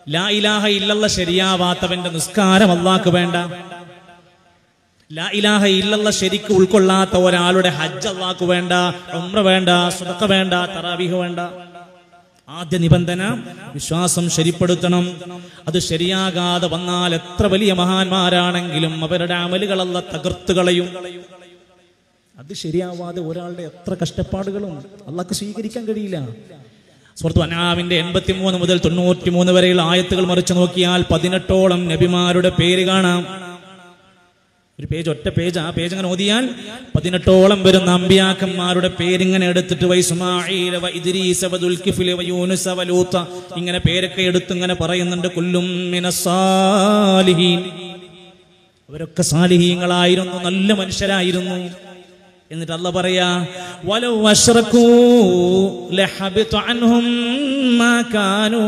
ലാ ഇലാഹ ഇല്ലല്ലാഹ് ശരിയാവാത്തവന്റെ നിസ്കാരം അല്ലാഹുക്ക് വേണ്ട. ലാ ഇലാഹ ഇല്ലല്ലാഹ് ശരിക്ക് ഉൾക്കൊള്ളാത്ത ഒരാളുടെ ഹജ്ജ് അല്ലാഹുക്ക് വേണ്ട, ഉംറ വേണ്ട, സദഖ വേണ്ട, തറാവീഹ് വേണ്ട. ആദ്യ നിബന്ധന വിശ്വാസം ശരിപ്പെടുത്തണം. അത് ശരിയാകാതെ വന്നാൽ എത്ര വലിയ മഹാന്മാരാണെങ്കിലും അവരുടെ അമലുകൾ അല്ലാഹ് തകർത്ത് കളയും. അത് ശരിയാവാതെ ഒരാളുടെ എത്ര കഷ്ടപ്പാടുകളും അല്ലാഹുക്ക് സ്വീകരിക്കാൻ കഴിയില്ല. സൂറത്ത് അൻആമിന്റെ 83 മുതൽ 93 വരെയുള്ള ആയത്തുകൾ മറിച്ചു നോക്കിയാൽ 18ഓളം നബിമാരുടെ പേര് കാണാം. ഒരു പേജ്, ഒറ്റ പേജ്, ആ പേജ് അങ്ങനെ ഓതിയാൽ 18ഓളം വരുന്ന അമ്പിയാക്കന്മാരുടെ പേരിങ്ങനെ എടുത്തിട്ട് വൈസ്മാഈല വ ഇദ്രീസ വ ദുൽകിഫ്ല വ യൂനുസ വ ലൂത്ത ഇങ്ങനെ പേരൊക്കെ എടുത്ത് ഇങ്ങനെ പറയുന്നുണ്ട്. കുല്ലും മിനസ് സാലിഹീൻ, അവരൊക്കെ സാലിഹീങ്ങളായിരുന്നു, നല്ല മനുഷ്യരായിരുന്നു. എന്നിട്ട് അല്ലാഹ് പറയാ വലൗ അശ്റകൂ ലഹബിത അൻഹും മാ കാനൂ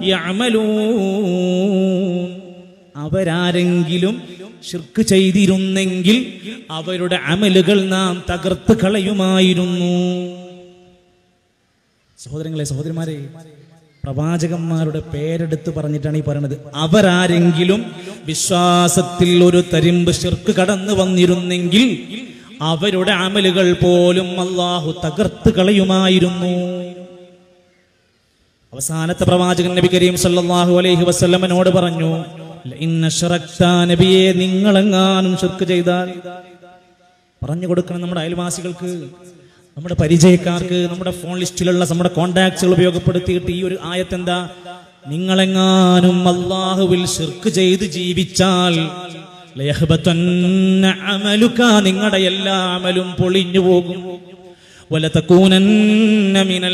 യഅമലൂൻ, അവരാരെങ്കിലും ശിർക്ക് ചെയ്തിരുന്നെങ്കിൽ അവരുടെ അമലുകൾ നാം തകർത്ത് കളയുമായിരുന്നു. സഹോദരങ്ങളെ, സഹോദരിമാരെ, പ്രവാചകന്മാരുടെ പേരെടുത്ത് പറഞ്ഞിട്ടാണ് ഈ പറയുന്നത്. അവരാരെങ്കിലും വിശ്വാസത്തിൽ ഒരു തരിമ്പ് ശിർക്ക് കടന്നു വന്നിരുന്നെങ്കിൽ അവരുടെ അമലുകൾ പോലും അല്ലാഹു തകർത്ത് കളയുമായിരുന്നു. അവസാനത്തെ പ്രവാചകൻ നബി കരീം സല്ലല്ലാഹു അലൈഹി വസല്ലമയോട് പറഞ്ഞു, നബിയെ, നിങ്ങളെങ്ങാനും ശിർക്ക് ചെയ്താൽ പറഞ്ഞു കൊടുക്കണം നമ്മുടെ അയൽവാസികൾക്ക്, നമ്മുടെ പരിചയക്കാർക്ക്, നമ്മുടെ ഫോൺ ലിസ്റ്റിലുള്ള നമ്മുടെ കോണ്ടാക്ട്സുകൾ ഉപയോഗപ്പെടുത്തിയിട്ട് ഈ ഒരു ആയത്ത് എന്താ, നിങ്ങളെങ്ങാനും അല്ലാഹുവിൽ ശിർക്ക് ചെയ്ത് ജീവിച്ചാൽ നിങ്ങളുടെ എല്ലാ അമലും പൊളിഞ്ഞു പോകും. വലതകൂനന്ന മിനൽ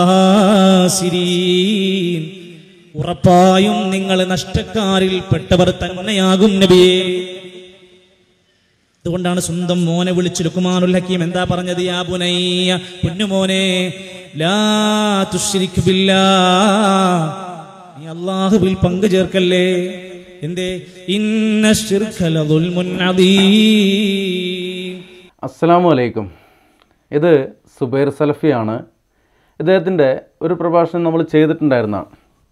ഖാസിരീൻ, ഉറപ്പായും നിങ്ങൾ നഷ്ടക്കാരിൽ പെട്ടവർ തന്നെയാകും നബിയേ. അതുകൊണ്ടാണ് സ്വന്തം മോനെ വിളിച്ച് ലുഖ്മാനുൽ ഹക്കീം എന്താ പറഞ്ഞത്, യാ ബുനയ്യ, പൊന്നുമോനെ, ലാ തുശ്രിക് ബില്ലാഹ്, നീ അല്ലാഹുവിൽ പങ്കു ചേർക്കല്ലേ. എന്തേ? ഇന്ന ശിർക ലദുൽമുൻ അദീം. അസ്സലാമു അലൈക്കും. ഇത് സുബൈർ സലഫിയാണ്. ഇദ്ദേഹത്തിൻ്റെ ഒരു പ്രഭാഷണം നമ്മൾ ചെയ്തിട്ടുണ്ടായിരുന്നതാണ്.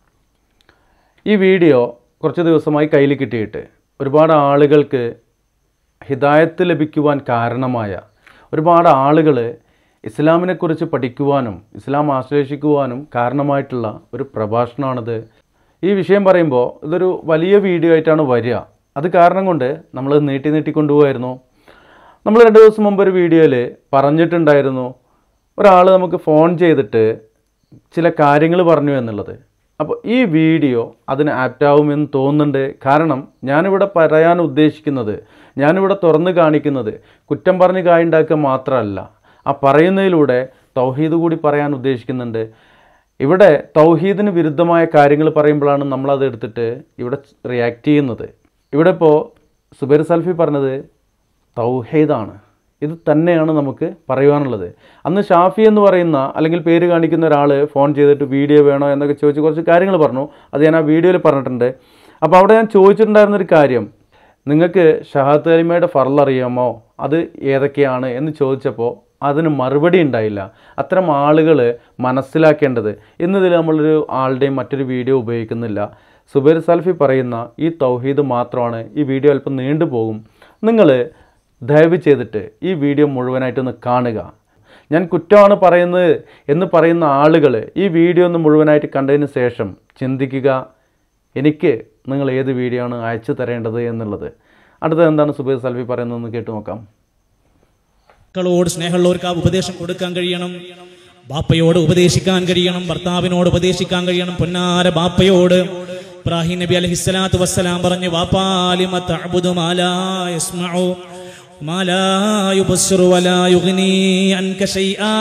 ഈ വീഡിയോ കുറച്ച് ദിവസമായി കയ്യിൽ കിട്ടിയിട്ട് ഒരുപാട് ആളുകൾക്ക് ഹിദായത്ത് ലഭിക്കുവാൻ കാരണമായ ഒരുപാട് ആളുകൾ ഇസ്ലാമിനെക്കുറിച്ച് പഠിക്കുവാനും ഇസ്ലാം ആശ്ലേഷിക്കുവാനും കാരണമായിട്ടുള്ള ഒരു പ്രഭാഷണമാണിത്. ഈ വിഷയം പറയുമ്പോൾ ഇതൊരു വലിയ വീഡിയോ ആയിട്ടാണ് വരിക. അത് കാരണം കൊണ്ട് നമ്മൾ നീട്ടിക്കൊണ്ടുപോകായിരുന്നു. നമ്മൾ 2 ദിവസം മുമ്പ് ഒരു വീഡിയോയിൽ പറഞ്ഞിട്ടുണ്ടായിരുന്നു, ഒരാൾ നമുക്ക് ഫോൺ ചെയ്തിട്ട് ചില കാര്യങ്ങൾ പറഞ്ഞു എന്നുള്ളത്. അപ്പോൾ ഈ വീഡിയോ അതിന് ആപ്റ്റാവുമെന്ന് തോന്നുന്നുണ്ട്. കാരണം ഞാനിവിടെ പറയാൻ ഉദ്ദേശിക്കുന്നത്, ഞാനിവിടെ തുറന്ന് കാണിക്കുന്നത് കുറ്റം പറഞ്ഞ് കായുണ്ടാക്കുക മാത്രമല്ല, ആ പറയുന്നതിലൂടെ തൗഹീദ് കൂടി പറയാൻ ഉദ്ദേശിക്കുന്നുണ്ട്. ഇവിടെ തൗഹീദിന് വിരുദ്ധമായ കാര്യങ്ങൾ പറയുമ്പോഴാണ് നമ്മളത് എടുത്തിട്ട് ഇവിടെ റിയാക്ട് ചെയ്യുന്നത്. ഇവിടെ ഇപ്പോൾ സുബൈർ സൽഫി പറഞ്ഞത് തൗഹീദാണ്. ഇത് തന്നെയാണ് നമുക്ക് പറയുവാനുള്ളത്. അന്ന് ഷാഫി എന്ന് പറയുന്ന അല്ലെങ്കിൽ പേര് കാണിക്കുന്ന ഒരാൾ ഫോൺ ചെയ്തിട്ട് വീഡിയോ വേണോ എന്നൊക്കെ ചോദിച്ച് കുറച്ച് കാര്യങ്ങൾ പറഞ്ഞു. അത് ഞാൻ ആ വീഡിയോയിൽ പറഞ്ഞിട്ടുണ്ട്. അപ്പോൾ അവിടെ ഞാൻ ചോദിച്ചിട്ടുണ്ടായിരുന്നൊരു കാര്യം, നിങ്ങൾക്ക് ഷഹാദത്ത് കലിമയുടെ ഫർള് അറിയാമോ, അത് ഏതൊക്കെയാണ് എന്ന് ചോദിച്ചപ്പോൾ അതിന് മറുപടി ഉണ്ടായില്ല. അത്തരം ആളുകൾ മനസ്സിലാക്കേണ്ടത്, ഇന്നതിൽ നമ്മളൊരു ആളുടെയും മറ്റൊരു വീഡിയോ ഉപയോഗിക്കുന്നില്ല. സുബൈർ സൽഫി പറയുന്ന ഈ തൗഹീദ് മാത്രമാണ്. ഈ വീഡിയോ അല്പം നീണ്ടുപോകും. നിങ്ങൾ ദയവ് ചെയ്തിട്ട് ഈ വീഡിയോ മുഴുവനായിട്ടൊന്ന് കാണുക. ഞാൻ കുറ്റമാണ് പറയുന്നത് എന്ന് പറയുന്ന ആളുകൾ ഈ വീഡിയോ ഒന്ന് മുഴുവനായിട്ട് കണ്ടതിന് ശേഷം ചിന്തിക്കുക, എനിക്ക് നിങ്ങൾ ഏത് വീഡിയോ ആണ് അയച്ചു തരേണ്ടത് എന്നുള്ളത്. അടുത്തത് എന്താണ് സുബൈർ സൽഫി പറയുന്നതെന്ന് കേട്ടു നോക്കാം. മക്കളോട് സ്നേഹമുള്ളവർക്ക് ആ ഉപദേശം കൊടുക്കാൻ കഴിയണം. ബാപ്പയോട് ഉപദേശിക്കാൻ കഴിയണം, ഭർത്താവിനോട് ഉപദേശിക്കാൻ കഴിയണം. പൊന്നാര ബാപ്പയോട് ഇബ്രാഹിം നബി അലൈഹിസ്സലാത്തു വസ്സലാം പറഞ്ഞു, വാപ്പാ ലിമ തഅബുദു മാ ലാ യസ്മഉ മാ ലാ യുബസ്സിറു വലാ യുഗ്നി അൻക ശൈആ.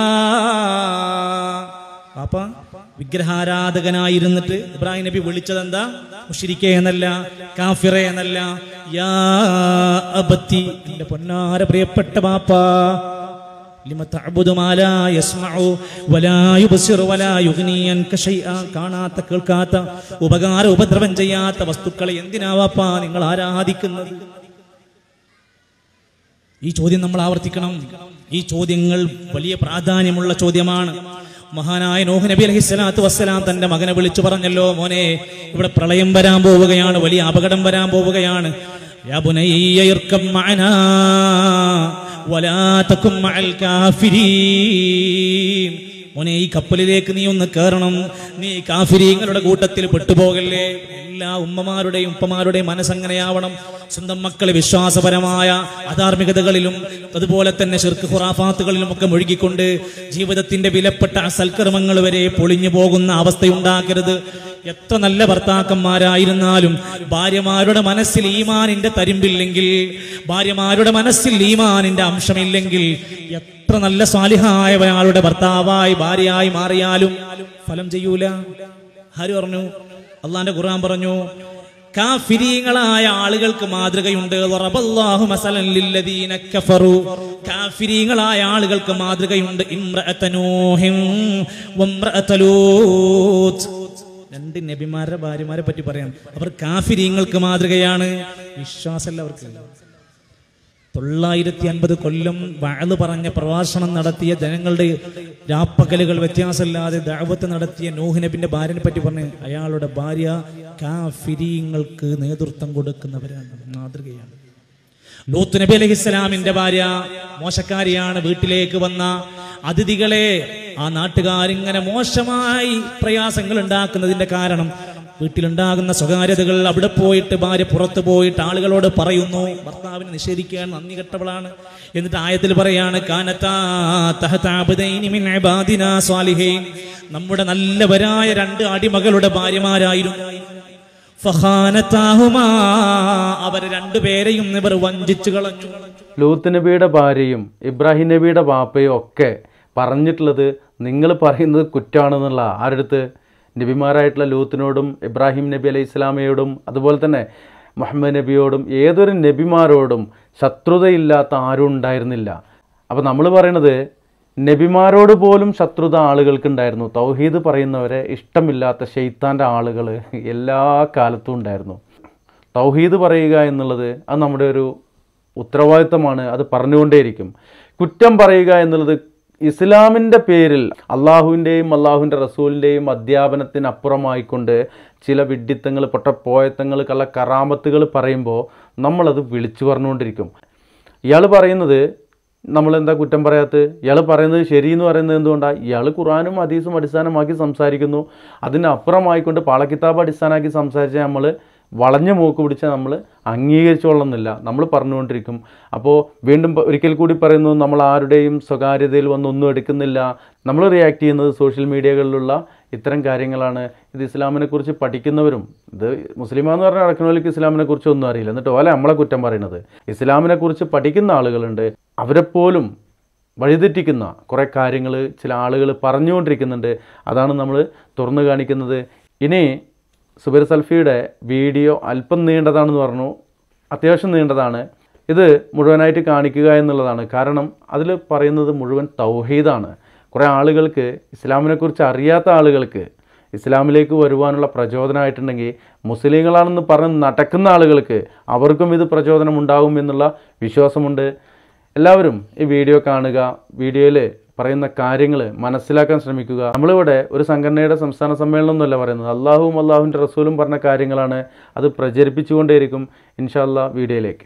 വാപ്പാ വിഗ്രഹാരാധകനായിരുന്നിട്ട് ഇബ്രാഹിം നബി വിളിച്ചതെന്താ? മുശ്രിക്കേ എന്നല്ല, കാഫിറേ എന്നല്ല, യാ അബത്തി, എന്റെ പൊന്നാര പ്രിയപ്പെട്ട ബാപ്പാ, ലിമ തഅബുദു മാ ലാ യസ്മഉ വലാ യുബ്സിറു വലാ യുഗ്നി അൻക ശൈആ. കാണാത്ത കേൾക്കാത്ത ഉപകാര ഉപദ്രവം ചെയ്യാത്ത വസ്തുക്കളെ എന്തിനാ വാപ്പാ നിങ്ങൾ ആരാധിക്കുന്നത്? ഈ ചോദ്യം നമ്മൾ ആവർത്തിക്കണം. ഈ ചോദ്യങ്ങൾ വലിയ പ്രാധാന്യമുള്ള ചോദ്യമാണ്. മഹാനായ നൂഹ് നബി അലൈഹിസ്സലാത്തു വസ്സലാം തന്റെ മകനെ വിളിച്ചു പറഞ്ഞല്ലോ, മോനെ ഇവിടെ പ്രളയം വരാൻ പോവുകയാണ്, വലിയ അപകടം വരാൻ പോവുകയാണ്. യാ ബുനയ്യ ഇർകം മഅനാ വലാ തകും മഅൽ കാഫിരീൻ. മോനെ ഈ കപ്പലിലേക്ക് നീ ഒന്ന് കയറണം, നീ കാഫിരീങ്ങളുടെ കൂട്ടത്തിൽ പെട്ടുപോകല്ലേ. എല്ലാ ഉമ്മമാരുടെയും ഉപ്പമാരുടെയും മനസ്സങ്ങനെയാവണം. സ്വന്തം മക്കളെ വിശ്വാസപരമായ അധാർമികതകളിലും അതുപോലെ തന്നെ ശിർക്ക് ഖുറാഫാത്തുകളിലും ഒക്കെ മുഴുകിക്കൊണ്ട് ജീവിതത്തിന്റെ വിലപ്പെട്ട സൽക്കർമ്മങ്ങൾ വരെ പൊളിഞ്ഞു പോകുന്ന അവസ്ഥയുണ്ടാക്കരുത്. എത്ര നല്ല ഭർത്താക്കന്മാരായിരുന്നാലും ഭാര്യമാരുടെ മനസ്സിൽ ഈമാനിന്റെ തരിമ്പില്ലെങ്കിൽ, ഭാര്യമാരുടെ മനസ്സിൽ ഈമാനിന്റെ അംശമില്ലെങ്കിൽ, എത്ര നല്ല സ്വാലിഹായ ഒരാളുടെ ഭർത്താവായി ഭാര്യയായി മാറിയാലും ഫലം ചെയ്യൂല. ആര് പറഞ്ഞു? അള്ളാന്റെ ഖുർആൻ പറഞ്ഞു, കാഫിരീങ്ങളായ ആളുകൾക്ക് മാതൃകയുണ്ട്. ദറബല്ലാഹു മസലൻ ലില്ലദീന കഫറു. കാഫിരീങ്ങളായ ആളുകൾക്ക് മാതൃകയുണ്ട്. ഇംറഅത നൂഹിൻ വംറഅത ലൂത്ത്. രണ്ട് നബിമാരുടെ ഭാര്യമാരെ പറ്റി പറയാം. അവർ കാഫിരീങ്ങൾക്ക് മാതൃകയാണ്. വിശ്വാസമല്ല അവർക്ക്. 950 കൊല്ലം വഅദ് പറഞ്ഞ പ്രഭാഷണം നടത്തിയ ജനങ്ങളുടെ രാപ്പകലുകൾ വ്യത്യാസമില്ലാതെ ദഅവത്ത് നടത്തിയ നൂഹ് നബിന്റെ ഭാര്യനെ പറ്റി പറഞ്ഞ് അയാളുടെ ഭാര്യ കാഫിരീങ്ങൾക്ക് നേതൃത്വം കൊടുക്കുന്നവരാണ്, മാതൃകയാണ്. ലൂത്ത് നബി അലൈഹിസ്സലാമിന്റെ ഭാര്യ മോശക്കാരിയാണ്. വീട്ടിലേക്ക് വന്ന അതിഥികളെ ആ നാട്ടുകാരിങ്ങനെ മോശമായി പ്രയാസങ്ങൾ ഉണ്ടാക്കുന്നതിന്റെ കാരണം വീട്ടിലുണ്ടാകുന്ന സ്വകാര്യതകൾ. അവിടെ പോയിട്ട് ഭാര്യ പുറത്തു പോയിട്ട് ആളുകളോട് പറയുന്നു, ഭർത്താവിനെ നിഷേധിക്കാൻ നന്ദി കെട്ടവളാണ്. എന്നിട്ട് ആയത്തിൽ പറയാണ്, കാനതാ തഹത അബ്ദൈനി മിൻ ഇബാദിനാ സ്വാലിഹീൻ. നമ്മുടെ നല്ലവരായ 2 അടിമകളുടെ ഭാര്യമാരായിരുന്നു. ഫഖാനതാഹുമാ. അവർ 2 പേരെയും ഇവർ വഞ്ചിച്ചു കളഞ്ഞു. ലൂത്ത് നബിയുടെ ഭാര്യയും ഇബ്രാഹിം നബിയുടെ ബാപ്പയും ഒക്കെ പറഞ്ഞിട്ടുള്ളത് നിങ്ങൾ പറയുന്നത് കുറ്റമാണെന്നുള്ള. ആരടുത്ത്? നബിമാരായിട്ടുള്ള ലൂത്തിനോടും ഇബ്രാഹിം നബി അലൈഹി ഇസ്ലാമയോടും അതുപോലെ തന്നെ മുഹമ്മദ് നബിയോടും ഏതൊരു നബിമാരോടും ശത്രുതയില്ലാത്ത ആരും ഉണ്ടായിരുന്നില്ല. അപ്പോൾ നമ്മൾ പറയണത് നബിമാരോട് പോലും ശത്രുത ആളുകൾക്കുണ്ടായിരുന്നു. തൗഹീദ് പറയുന്നവരെ ഇഷ്ടമില്ലാത്ത ശൈത്താൻ്റെ ആളുകൾ എല്ലാ കാലത്തും ഉണ്ടായിരുന്നു. തൗഹീദ് പറയുക എന്നുള്ളത് അത് നമ്മുടെ ഒരു ഉത്തരവാദിത്തമാണ്. അത് പറഞ്ഞുകൊണ്ടേയിരിക്കും. കുറ്റം പറയുക എന്നുള്ളത് ഇസ്ലാമിൻ്റെ പേരിൽ അള്ളാഹുവിൻ്റെയും അള്ളാഹുവിൻ്റെ റസൂലിൻ്റെയും അധ്യാപനത്തിനപ്പുറമായിക്കൊണ്ട് ചില വിഡ്ഢിത്തങ്ങൾ, പൊട്ടപ്പോയത്തങ്ങൾ, കള്ള കറാമത്തുകൾ പറയുമ്പോൾ നമ്മളത് വിളിച്ചു പറഞ്ഞുകൊണ്ടിരിക്കും. ഇയാൾ പറയുന്നത് നമ്മളെന്താ കുറ്റം പറയാത്തത്? ഇയാൾ പറയുന്നത് ശരിയെന്ന് പറയുന്നത് എന്തുകൊണ്ടാണ്? ഇയാൾ ഖുർആനും ഹദീസും അടിസ്ഥാനമാക്കി സംസാരിക്കുന്നു. അതിനപ്പുറമായിക്കൊണ്ട് പാളക്കിതാബ് അടിസ്ഥാനമാക്കി സംസാരിച്ചാൽ നമ്മൾ വളഞ്ഞു മൂക്ക് പിടിച്ചാൽ നമ്മൾ അംഗീകരിച്ചോളുന്നില്ല. നമ്മൾ പറഞ്ഞുകൊണ്ടിരിക്കും. അപ്പോൾ വീണ്ടും ഒരിക്കൽ കൂടി പറയുന്നു, നമ്മൾ ആരുടെയും സ്വകാര്യതയിൽ വന്നൊന്നും എടുക്കുന്നില്ല. നമ്മൾ റിയാക്ട് ചെയ്യുന്നത് സോഷ്യൽ മീഡിയകളിലുള്ള ഇത്തരം കാര്യങ്ങളാണ്. ഇത് ഇസ്ലാമിനെക്കുറിച്ച് പഠിക്കുന്നവരും, ഇത് മുസ്ലിമാന്ന് പറഞ്ഞാൽ നടക്കുന്നവർക്ക് ഇസ്ലാമിനെക്കുറിച്ച് ഒന്നും അറിയില്ല, എന്നിട്ട് ഓലെ നമ്മളെ കുറ്റം പറയുന്നത്. ഇസ്ലാമിനെക്കുറിച്ച് പഠിക്കുന്ന ആളുകളുണ്ട്, അവരെപ്പോലും വഴിതെറ്റിക്കുന്ന കുറേ കാര്യങ്ങൾ ചില ആളുകൾ പറഞ്ഞുകൊണ്ടിരിക്കുന്നുണ്ട്. അതാണ് നമ്മൾ തുറന്നു കാണിക്കുന്നത്. ഇനി സുബൈർ സൽഫിയുടെ വീഡിയോ അല്പം നീണ്ടതാണെന്ന് പറഞ്ഞു. അത്യാവശ്യം നീണ്ടതാണ്. ഇത് മുഴുവനായിട്ട് കാണിക്കുക എന്നുള്ളതാണ്. കാരണം അതിൽ പറയുന്നത് മുഴുവൻ തൗഹീദാണ്. കുറേ ആളുകൾക്ക്, ഇസ്ലാമിനെക്കുറിച്ച് അറിയാത്ത ആളുകൾക്ക് ഇസ്ലാമിലേക്ക് വരുവാനുള്ള പ്രചോദനമായിട്ടുണ്ടെങ്കിൽ, മുസ്ലിങ്ങളാണെന്ന് പറഞ്ഞ് നടക്കുന്ന ആളുകൾക്ക് അവർക്കും ഇത് പ്രചോദനം ഉണ്ടാകും എന്നുള്ള വിശ്വാസമുണ്ട്. എല്ലാവരും ഈ വീഡിയോ കാണുക. വീഡിയോയിൽ പറയുന്ന കാര്യങ്ങൾ മനസ്സിലാക്കാൻ ശ്രമിക്കുക. നമ്മളിവിടെ ഒരു സംഘടനയുടെ സംസ്ഥാന സമ്മേളനം ഒന്നുമല്ല പറയുന്നത്. അള്ളാഹുവും അള്ളാഹുവിൻ്റെ റസൂലും പറഞ്ഞ കാര്യങ്ങളാണ്. അത് പ്രചരിപ്പിച്ചുകൊണ്ടേയിരിക്കും. ഇൻഷാ അല്ലാഹ് വീഡിയോയിലേക്ക്.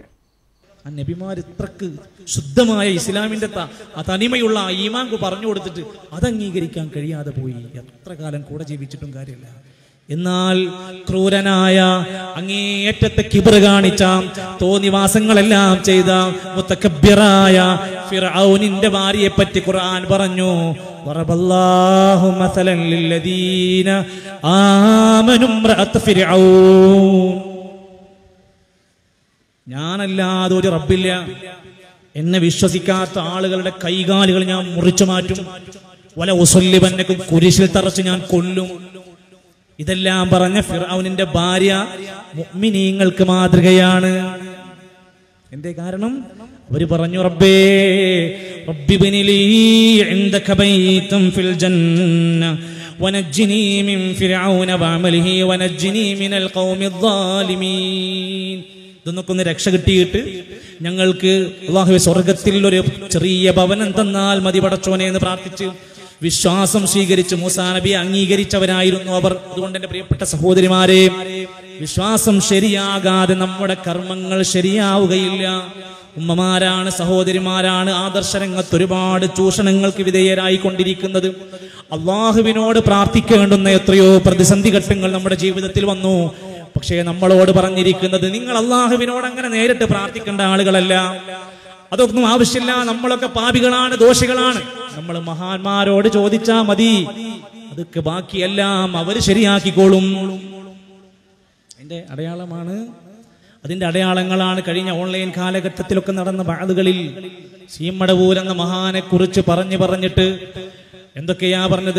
നബിമാർ ഇത്രക്ക് ശുദ്ധമായ ഇസ്ലാമിന്റെ തനിമയുള്ള ഈമാൻ പറഞ്ഞു കൊടുത്തിട്ട് അത് അംഗീകരിക്കാൻ കഴിയാതെ പോയി. എത്ര കാലം കൂടെ ജീവിച്ചിട്ടും കാര്യമില്ല. എന്നാൽ ക്രൂരനായ അങ്ങേയറ്റത്തെ കിബർ കാണിച്ച തോന്നിവാസങ്ങളെല്ലാം ചെയ്ത മുതകബ്ബിറായ ഫിർഔനിന്റെ ഭാര്യയെ പറ്റി ഖുർആൻ പറഞ്ഞു, വറബല്ലാഹു മസലൻ ലില്ലദീന ആമനു ഇംറഅത ഫിർഔൻ. ഞാനല്ലാതെ ഒരു റബ്ബില്ല, എന്നെ വിശ്വസിക്കാത്ത ആളുകളുടെ കൈകാലുകൾ ഞാൻ മുറിച്ചു മാറ്റും. വല ഉസല്ലിബന്നകും, കുരിശിൽ തറച്ച് ഞാൻ കൊല്ലും. ഇതെല്ലാം പറഞ്ഞ ഫിർഔനിന്റെ ഭാര്യ മുഅ്മിനീങ്ങൾക്ക് മാതൃകയാണ്. എന്തേ കാരണം? അവര് പറഞ്ഞു, റബ്ബേ റബ്ബിബ്നി ലീ ഇൻദക ബൈതൻ ഫിൽ ജന്ന വനജ്ജിനി മിൻ ഫിർഔന വഅമലിഹി വനജ്ജിനി മിനൽ ഖൗമിദ് ളാലിമീൻ. ഇതൊന്നൊക്കെ ഒന്ന് രക്ഷ കിട്ടിയിട്ട് ഞങ്ങൾക്ക് അല്ലാഹുവേ സ്വർഗ്ഗത്തിൽ ഒരു ചെറിയ ഭവനം തന്നാൽ മതി പടച്ചോനെ എന്ന് പ്രാർത്ഥിച്ച് വിശ്വാസം സ്വീകരിച്ച് മൂസാ നബിയെ അംഗീകരിച്ചവരായിരുന്നു അവർ. അതുകൊണ്ട് എന്റെ പ്രിയപ്പെട്ട സഹോദരിമാരെ, വിശ്വാസം ശരിയാകാതെ നമ്മുടെ കർമ്മങ്ങൾ ശരിയാവുകയില്ല. ഉമ്മമാരാണ്, സഹോദരിമാരാണ് ആദർശരംഗത്ത് ഒരുപാട് ചൂഷണങ്ങൾക്ക് വിധേയരായിക്കൊണ്ടിരിക്കുന്നത്. അള്ളാഹുവിനോട് പ്രാർത്ഥിക്കേണ്ടുന്ന എത്രയോ പ്രതിസന്ധി ഘട്ടങ്ങൾ നമ്മുടെ ജീവിതത്തിൽ വന്നു. പക്ഷേ നമ്മളോട് പറഞ്ഞിരിക്കുന്നത്, നിങ്ങൾ അള്ളാഹുവിനോട് അങ്ങനെ നേരിട്ട് പ്രാർത്ഥിക്കേണ്ട ആളുകളല്ല, അതൊന്നും ആവശ്യമില്ല, നമ്മളൊക്കെ പാപികളാണ്, ദോഷികളാണ്, നമ്മൾ മഹാന്മാരോട് ചോദിച്ചാ മതി, അതൊക്കെ ബാക്കിയെല്ലാം അവർ ശരിയാക്കിക്കോളും. അതിന്റെ അടയാളങ്ങളാണ് കഴിഞ്ഞ ഓൺലൈൻ കാലഘട്ടത്തിലൊക്കെ നടന്ന ബാധകളിൽ സീമടവൂർ എന്ന മഹാനെ കുറിച്ച് പറഞ്ഞിട്ട് എന്തൊക്കെയാ പറഞ്ഞത്?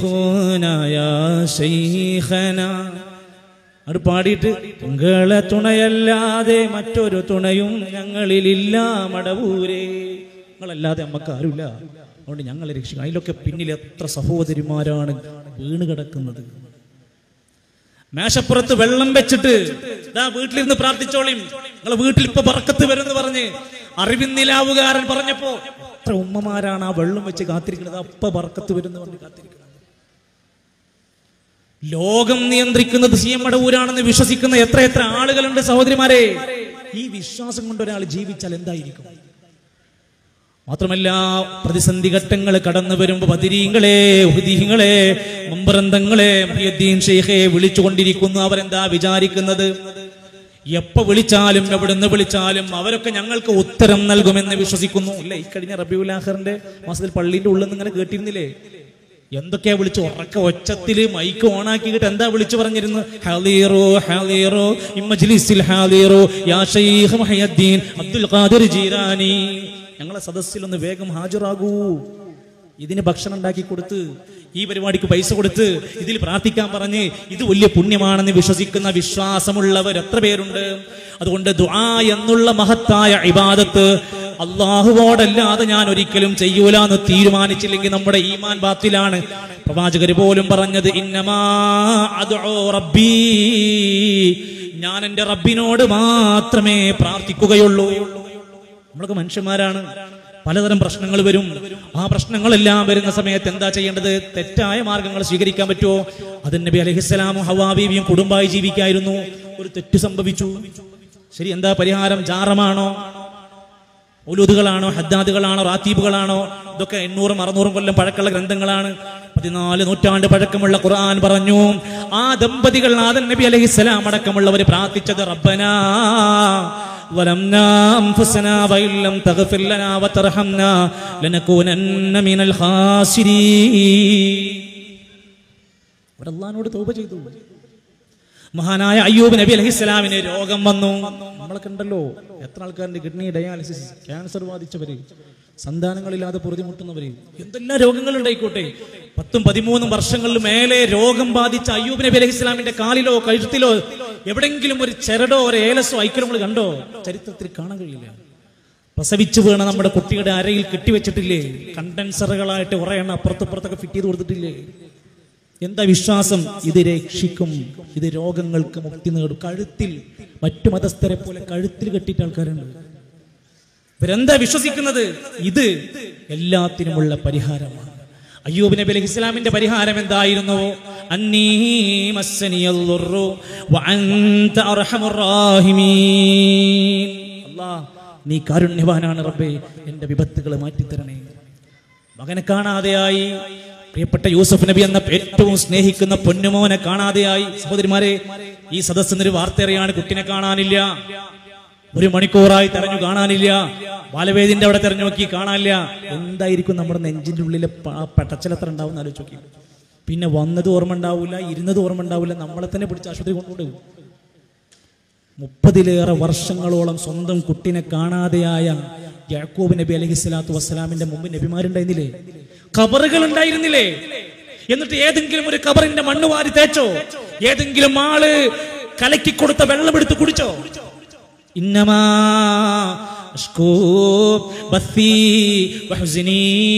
അത് പാടിയിട്ട്, നിങ്ങളെ തുണയല്ലാതെ മറ്റൊരു തുണയും ഞങ്ങളിലില്ല മടവൂരേ, നിങ്ങളല്ലാതെ നമുക്ക് ആരുമില്ല, അതുകൊണ്ട് ഞങ്ങളെ രക്ഷിക്കണം. അതിലൊക്കെ പിന്നിൽ എത്ര സഹോദരിമാരാണ് വീണ് കിടക്കുന്നത്. മേശപ്പുറത്ത് വെള്ളം വെച്ചിട്ട് വീട്ടിലിരുന്ന് പ്രാർത്ഥിച്ചോളിയും, നിങ്ങളെ വീട്ടിൽ ഇപ്പൊ ബർക്കത്ത് വരുമെന്ന് പറഞ്ഞ് അറിവിന്നിലാവുകാരൻ പറഞ്ഞപ്പോ എത്ര ഉമ്മമാരാണ് ആ വെള്ളം വെച്ച് കാത്തിരിക്കുന്നത്, അപ്പൊ ബർക്കത്ത് വരുമെന്ന് പറഞ്ഞ് കാത്തിരിക്കുന്നത്. ലോകം നിയന്ത്രിക്കുന്നത് സീമടവൂരാണെന്ന് വിശ്വസിക്കുന്ന എത്ര ആളുകളുണ്ട് സഹോദരിമാരെ. ഈ വിശ്വാസം കൊണ്ട് ഒരാൾ ജീവിച്ചാൽ എന്തായിരിക്കും? മാത്രമല്ല, പ്രതിസന്ധി ഘട്ടങ്ങൾ കടന്നു വരുമ്പോ ബദരീങ്ങളെ, ഉഹദീങ്ങളെ, മുമ്പറന്തങ്ങളെ, മുഹിയുദ്ദീൻ ഷെയ്ഖെ വിളിച്ചുകൊണ്ടിരിക്കുന്നു. അവരെന്താ വിചാരിക്കുന്നത്? എപ്പോ വിളിച്ചാലും എവിടുന്ന് വിളിച്ചാലും അവരൊക്കെ ഞങ്ങൾക്ക് ഉത്തരം നൽകുമെന്ന് വിശ്വസിക്കുന്നു. ഇല്ല, ഈ കഴിഞ്ഞ റബീഉൽ ആഖിറിന്റെ മാസത്തിൽ പള്ളിന്റെ ഉള്ളിൽ നിന്ന് ഇങ്ങനെ കേട്ടിരുന്നില്ലേ? എന്തൊക്കെയാ വിളിച്ചു? ഉറക്ക ഒച്ചത്തില് മൈക്ക് ഓണാക്കിയിട്ട് എന്താ വിളിച്ചു പറഞ്ഞിരുന്നു? ഹളീറോ ഹളീറോ ഇമ്മജ്ലിസിൽ ഹളീറോ യാ ശൈഖ് മുഹിയുദ്ദീൻ അബ്ദുൽ ഖാദിർ ജീലാനി, ഞങ്ങളെ സദസ്സിലൊന്ന് വേഗം ഹാജരാകൂ. ഇതിന് ഭക്ഷണം ഉണ്ടാക്കി കൊടുത്ത്, ഈ പരിപാടിക്ക് പൈസ കൊടുത്ത്, ഇതിൽ പ്രാർത്ഥിക്കാൻ പറഞ്ഞ്, ഇത് വലിയ പുണ്യമാണെന്ന് വിശ്വസിക്കുന്ന വിശ്വാസമുള്ളവർ എത്ര പേരുണ്ട്? അതുകൊണ്ട് ദുആ എന്നുള്ള മഹത്തായ ഇബാദത്ത് അല്ലാഹുവോടല്ലാതെ ഞാൻ ഒരിക്കലും ചെയ്യൂല എന്ന് തീരുമാനിച്ചില്ലെങ്കിൽ നമ്മുടെ ഈമാൻ ബാത്തിലാണ്. പ്രവാചകർ പോലും പറഞ്ഞത്, ഇന്നമാ അദ്ഉ റബ്ബി, ഞാൻ എൻ്റെ റബ്ബിനോട് മാത്രമേ പ്രാർത്ഥിക്കുകയുള്ളൂ. നമ്മളൊക്കെ മനുഷ്യന്മാരാണ്, പലതരം പ്രശ്നങ്ങൾ വരും. ആ പ്രശ്നങ്ങളെല്ലാം വരുന്ന സമയത്ത് എന്താ ചെയ്യേണ്ടത്? തെറ്റായ മാർഗങ്ങൾ സ്വീകരിക്കാൻ പറ്റുമോ? അത് നബി അലൈഹിസ്സലാമും ഹവ്വാ ബീവിയും കുടുംബമായി ജീവിക്കായിരുന്നു. ഒരു തെറ്റ് സംഭവിച്ചു, ശരി, എന്താ പരിഹാരം? ജാറമാണോ, ഉലൂദുകളാണോ, ഹദ്ദാദുകളാണോ, റാത്തീബുകളാണോ? ഇതൊക്കെ 800-600 കൊല്ലം പഴക്കമുള്ള ഗ്രന്ഥങ്ങളാണ്. 14 നൂറ്റാണ്ട് പഴക്കമുള്ള ഖുർആൻ പറഞ്ഞു. ആ ദമ്പതികൾ ആദം നബി അലൈഹിസ്സലാം അടക്കമുള്ളവർ പ്രാർത്ഥിച്ചത്, റബ്ബനാ ظلمنا أنفسنا وإن لم تغفر لنا وترحمنا لنكونن من الخاسرين. അവർ അല്ലാഹുവോട് തൗബ ചെയ്തു. മഹാനായ അയ്യൂബ് നബി അലൈഹിസ്സലാമിന് രോഗം വന്നു. നമ്മളൊക്കെ ഉണ്ടല്ലോ, എത്ര ആൾക്കാരുടെ കിഡ്നി ഡയാലിസിസ്, ക്യാൻസർ ബാധിച്ചവര്, സന്താനങ്ങളില്ലാതെ പൊറുതിമുട്ടുന്നവര്, എന്തെല്ലാം രോഗങ്ങൾ ഉണ്ടായിക്കോട്ടെ, 10-13 വർഷങ്ങളിൽ മേലെ രോഗം ബാധിച്ച അയ്യൂബ് നബി അലൈഹിസ്സലാമിന്റെ കാലിലോ കഴുത്തിലോ എവിടെങ്കിലും ഒരു ചെരടോ ഒരു ഏലസോ ഐക്യം നമ്മൾ കണ്ടോ? ചരിത്രത്തിൽ കാണാൻ കഴിയില്ല. പ്രസവിച്ചു വീണ നമ്മുടെ കുട്ടിയുടെ അരയിൽ കെട്ടിവെച്ചിട്ടില്ലേ? കണ്ടൻസറുകളായിട്ട് കുറെ എണ്ണം അപ്പുറത്തപ്പുറത്തൊക്കെ ഫിറ്റ് ചെയ്ത് കൊടുത്തിട്ടില്ലേ? എന്താ വിശ്വാസം? ഇത് രക്ഷിക്കും, ഇത് രോഗങ്ങൾക്ക് മുക്തി നേടും. കഴുത്തിൽ, മറ്റു മതസ്ഥരെ പോലെ കഴുത്തിൽ കെട്ടിയിട്ട ആൾക്കാരുണ്ട്. ഇവരെന്താ വിശ്വസിക്കുന്നത്? ഇത് എല്ലാത്തിനുമുള്ള പരിഹാരമാണ്. അയ്യൂബ് നബി അലൈഹിസ്സലാമിന്റെ പരിഹാരം എന്തായിരുന്നു? അന്നീ മസ്സനിയൽ ദുർറു വഅൻത അർഹമുർ റഹീമീൻ. അല്ലാഹ്, നീ കാരുണ്യവാനാണ് റബ്ബേ, എന്റെ വിപത്തുകളെ മാറ്റിത്തരണേ. മകനെ കാണാതെയായി, പ്രിയപ്പെട്ട യൂസുഫ് നബി എന്ന ഏറ്റവും സ്നേഹിക്കുന്ന പൊന്നുമോനെ കാണാതെയായി. സഹോദരിമാരെ, ഈ സദസ്സിനൊരു വാർത്തയറിയാണ്, കുട്ടിനെ കാണാനില്ല. 1 മണിക്കൂറായി തെരഞ്ഞു, കാണാനില്ല. ബാലവേദിന്റെ അവിടെ തെരഞ്ഞു നോക്കി, കാണാനില്ല. എന്തായിരിക്കും നമ്മുടെ നെഞ്ചിന്റെ ഉള്ളിലെ പടച്ചിലത്ര ഉണ്ടാവും ആലോചിച്ച് നോക്കി. പിന്നെ വന്നത് ഓർമ്മ ഉണ്ടാവില്ല, ഇരുന്നത് ഓർമ്മ ഉണ്ടാവില്ല, നമ്മളെ തന്നെ പിടിച്ച് ആശുപത്രി കൊണ്ടുപോകും. 30-ലേറെ വർഷങ്ങളോളം സ്വന്തം കുട്ടിനെ കാണാതെയായ യാക്കൂബ് നബി അലൈഹിസ്സലാത്തു വസ്സലാമിന്റെ മുമ്പ് നബിമാരുണ്ടായിരുന്നില്ലേ? ഖബറുകൾ ഉണ്ടായിരുന്നില്ലേ? എന്നിട്ട് ഏതെങ്കിലും ഒരു ഖബറിന്റെ മണ്ണ് വാരി തേച്ചോ? ഏതെങ്കിലും ആള് കലക്കി കൊടുത്ത വെള്ളമെടുത്ത് കുടിച്ചോ? ഇന്നമാ അഷ്കൂ ബസ്സി വഹുസ്നി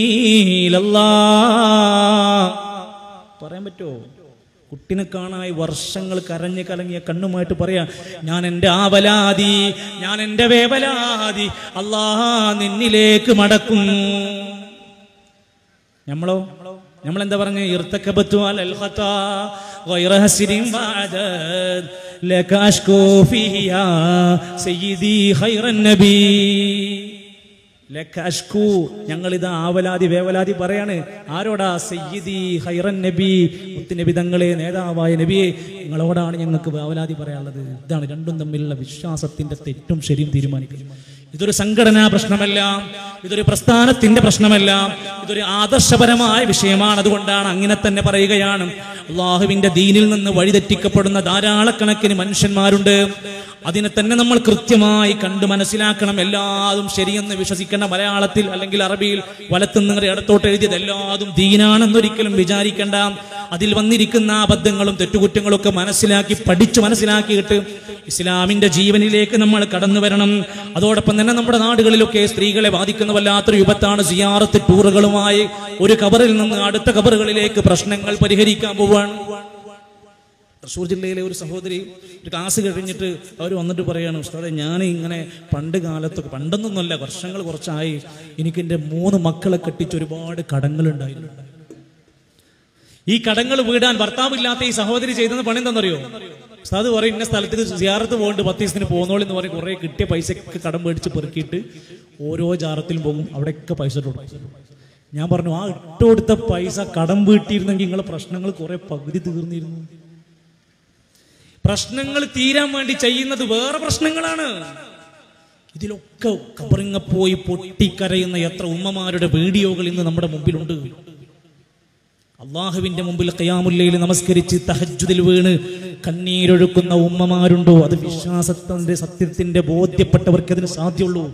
ഇലല്ലാഹ്. പറയാൻ പറ്റുമോ? കുട്ടിനെ കാണായി വർഷങ്ങൾ കരഞ്ഞ് കലങ്ങിയ കണ്ണുമായിട്ട് പറയാ, ഞാൻ എൻ്റെ ആവലാതി, ഞാൻ എൻ്റെ വേവലാതി അല്ലാഹ് നിന്നിലേക്ക് മടക്കുന്നു. നമ്മളോ നമ്മളെന്താ പറഞ്ഞ ഇർതകബതു അലൽ ഖതാ ഗൈറ ഹസ്രിൻ ബഅദ ലക അഷ്കൂ ഫീഹി യാ സയ്യിദി ഖൈറൻ നബി ലക അഷ്കൂ ഞങ്ങളിതാ ആവലാതി വേവലാതി പറയാണ് ആരോടാ സയ്യിദി ഖൈറൻ നബി മുത്തുനബി തങ്ങളെ നേതാവായ നബിയെ നിങ്ങളോടാണ് ഞങ്ങൾക്ക് വേവലാതി പറയാനുള്ളത്. ഇതാണ് രണ്ടും തമ്മിലുള്ള വിശ്വാസത്തിന്റെ തെറ്റും ശരിയും തീരുമാനിക്കുന്നത്. ഇതൊരു സംഘടനാ പ്രശ്നമല്ല, ഇതൊരു പ്രസ്ഥാനത്തിന്റെ പ്രശ്നമല്ല, ഇതൊരു ആദർശപരമായ വിഷയമാണ്. അതുകൊണ്ടാണ് അങ്ങനെ തന്നെ പറയുകയാണ്. അള്ളാഹുവിന്റെ ദീനിൽ നിന്ന് വഴിതെറ്റിക്കപ്പെടുന്ന ധാരാളക്കണക്കിന് മനുഷ്യന്മാരുണ്ട്. അതിനെ തന്നെ നമ്മൾ കൃത്യമായി കണ്ട് മനസ്സിലാക്കണം. എല്ലാതും ശരിയെന്ന് വിശ്വസിക്കേണ്ട. മലയാളത്തിൽ അല്ലെങ്കിൽ അറബിയിൽ വലത്തുനിന്ന് ഇടത്തോട്ട് എഴുതിയത് എല്ലാതും ദീനാണെന്നൊരിക്കലും വിചാരിക്കേണ്ട. അതിൽ വന്നിരിക്കുന്ന അബദ്ധങ്ങളും തെറ്റുകുറ്റങ്ങളും ഒക്കെ മനസ്സിലാക്കി പഠിച്ചു മനസ്സിലാക്കിയിട്ട് ഇസ്ലാമിന്റെ ജീവനിലേക്ക് നമ്മൾ കടന്നു വരണം. അതോടൊപ്പം തന്നെ നമ്മുടെ നാടുകളിലൊക്കെ സ്ത്രീകളെ ബാധിക്കുന്ന വല്ലാത്തൊരു വിപത്താണ് സിയാറത്ത് ടൂറുകളുമായി ഒരു കബറിൽ നിന്ന് അടുത്ത കബറുകളിലേക്ക് പ്രശ്നങ്ങൾ പരിഹരിക്കാൻ പോവാണ്. തൃശ്ശൂർ ജില്ലയിലെ ഒരു സഹോദരി ഒരു ക്ലാസ് കഴിഞ്ഞിട്ട് അവർ വന്നിട്ട് പറയാണ്, ഉസ്താദേ ഞാൻ ഇങ്ങനെ പണ്ട് കാലത്തൊക്കെ, പണ്ടൊന്നൊന്നുമല്ല വർഷങ്ങൾ കുറച്ചായി, എനിക്ക് എൻ്റെ 3 മക്കളെ കെട്ടിച്ച് ഒരുപാട് കടങ്ങളുണ്ടായിരുന്നു. ഈ കടങ്ങൾ വീടാൻ ഭർത്താവില്ലാത്ത ഈ സഹോദരി ചെയ്തെന്ന് പണി എന്താണെന്നറിയോ? ഉസ്താദ് പറയും ഇന്ന സ്ഥലത്തേക്ക് സിയാറത്ത് പോകേണ്ട 10 ദിവസത്തിന് പോകുന്നോളെന്ന് പറയും. കുറെ കിട്ടിയ പൈസക്ക് കടം മേടിച്ച് പെറുക്കിയിട്ട് ഓരോ ജാറത്തിലും പോകും, അവിടെയൊക്കെ പൈസ ഇട്ടു കൊടുക്കും. ഞാൻ പറഞ്ഞു ആ ഇട്ടുകൊടുത്ത പൈസ കടം വീട്ടിയിരുന്നെങ്കിൽ നിങ്ങളെ പ്രശ്നങ്ങൾ കുറെ പകുതി തീർന്നിരുന്നു. പ്രശ്നങ്ങൾ തീരാൻ വേണ്ടി ചെയ്യുന്നത് വേറെ പ്രശ്നങ്ങളാണ്. ഇതിലൊക്കെ കബറിങ്ങപ്പോയി പൊട്ടിക്കരയുന്ന എത്ര ഉമ്മമാരുടെ വീഡിയോകൾ ഇന്ന് നമ്മുടെ മുമ്പിലുണ്ട്. അള്ളാഹുവിന്റെ മുമ്പിൽ ഖിയാമുൽ ലൈൽ നമസ്കരിച്ച് തഹജ്ജുദിൽ വീണ് കണ്ണീരൊഴുക്കുന്ന ഉമ്മമാരുണ്ടോ? അത് വിശ്വാസത്തിന്റെ സത്യത്തിന്റെ ബോധ്യപ്പെട്ടവർക്ക് അതിന് സാധ്യമുള്ളൂ.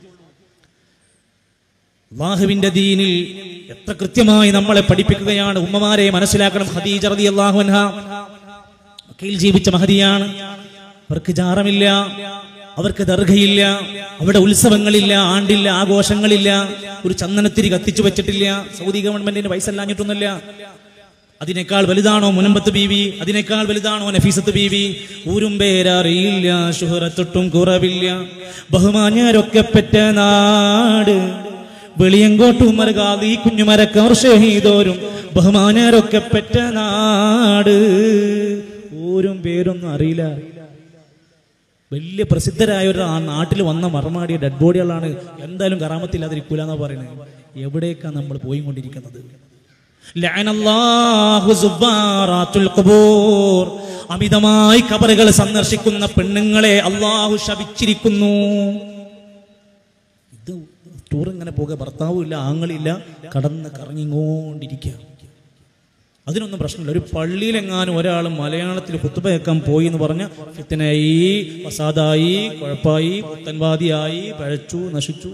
അള്ളാഹുവിന്റെ ദീനിൽ എത്ര കൃത്യമായി നമ്മളെ പഠിപ്പിക്കുകയാണ്. ഉമ്മമാരെ മനസ്സിലാക്കണം. ഖദീജ റളിയല്ലാഹു അൻഹ മക്കയിൽ ജീവിച്ച മഹദിയാണ്. അവർക്ക് ജാറമില്ല, അവർക്ക് ദർഗയില്ല, അവിടെ ഉത്സവങ്ങളില്ല, ആണ്ടില്ല, ആഘോഷങ്ങളില്ല, ഒരു ചന്ദനത്തിരി കത്തിച്ചു വെച്ചിട്ടില്ല. സൗദി ഗവൺമെന്റിന് പൈസ ഇല്ലാഞ്ഞിട്ടൊന്നുമില്ല. അതിനേക്കാൾ വലുതാണോ മുനമ്പത്ത് ബീവി? അതിനേക്കാൾ വലുതാണോ നഫീസത്ത് ബീവി? ഊരും പേരറിയില്ല, ശുഹറത്തൊട്ടും കുറവില്ല, ബഹുമാന്യരൊക്കെ പെറ്റ നാട്, വെളിയങ്കോട്ടുമര ഗാദി കുഞ്ഞുമരക്കാർ ഷഹീദോരും ബഹുമാന്യരൊക്കെ പെറ്റ നാട്. ഊരും പേരൊന്നും അറിയില്ല. വലിയ പ്രസിദ്ധരായ ഒരു ആ നാട്ടിൽ വന്ന മറമാടിയ ഡെഡ് ബോഡികളാണ്. എന്തായാലും കറാമത്തില്ലാതിരിക്കൂല എന്നാ പറയുന്നത്. എവിടേക്കാണ് നമ്മൾ പോയിക്കൊണ്ടിരിക്കുന്നത്? അമിതമായി ഖബറുകൾ സന്ദർശിക്കുന്ന പെണ്ണുങ്ങളെ അള്ളാഹു ശപിച്ചിരിക്കുന്നു. ഇത് ടൂർ ഇങ്ങനെ പോകുക, ഭർത്താവും ഇല്ല, ആങ്ങളില്ല, കടന്ന് കറങ്ങിക്കൊണ്ടിരിക്കുക. അതിനൊന്നും പ്രശ്നമില്ല. ഒരു പള്ളിയിലെങ്ങാനും ഒരാൾ മലയാളത്തിൽ ഖുത്ബ കേൾക്കാൻ പോയി എന്ന് പറഞ്ഞ ഫിത്നയായി, ഫസാദായി, കുഴപ്പമായി, പുത്തൻവാദിയായി, പഴച്ചു, നശിച്ചു.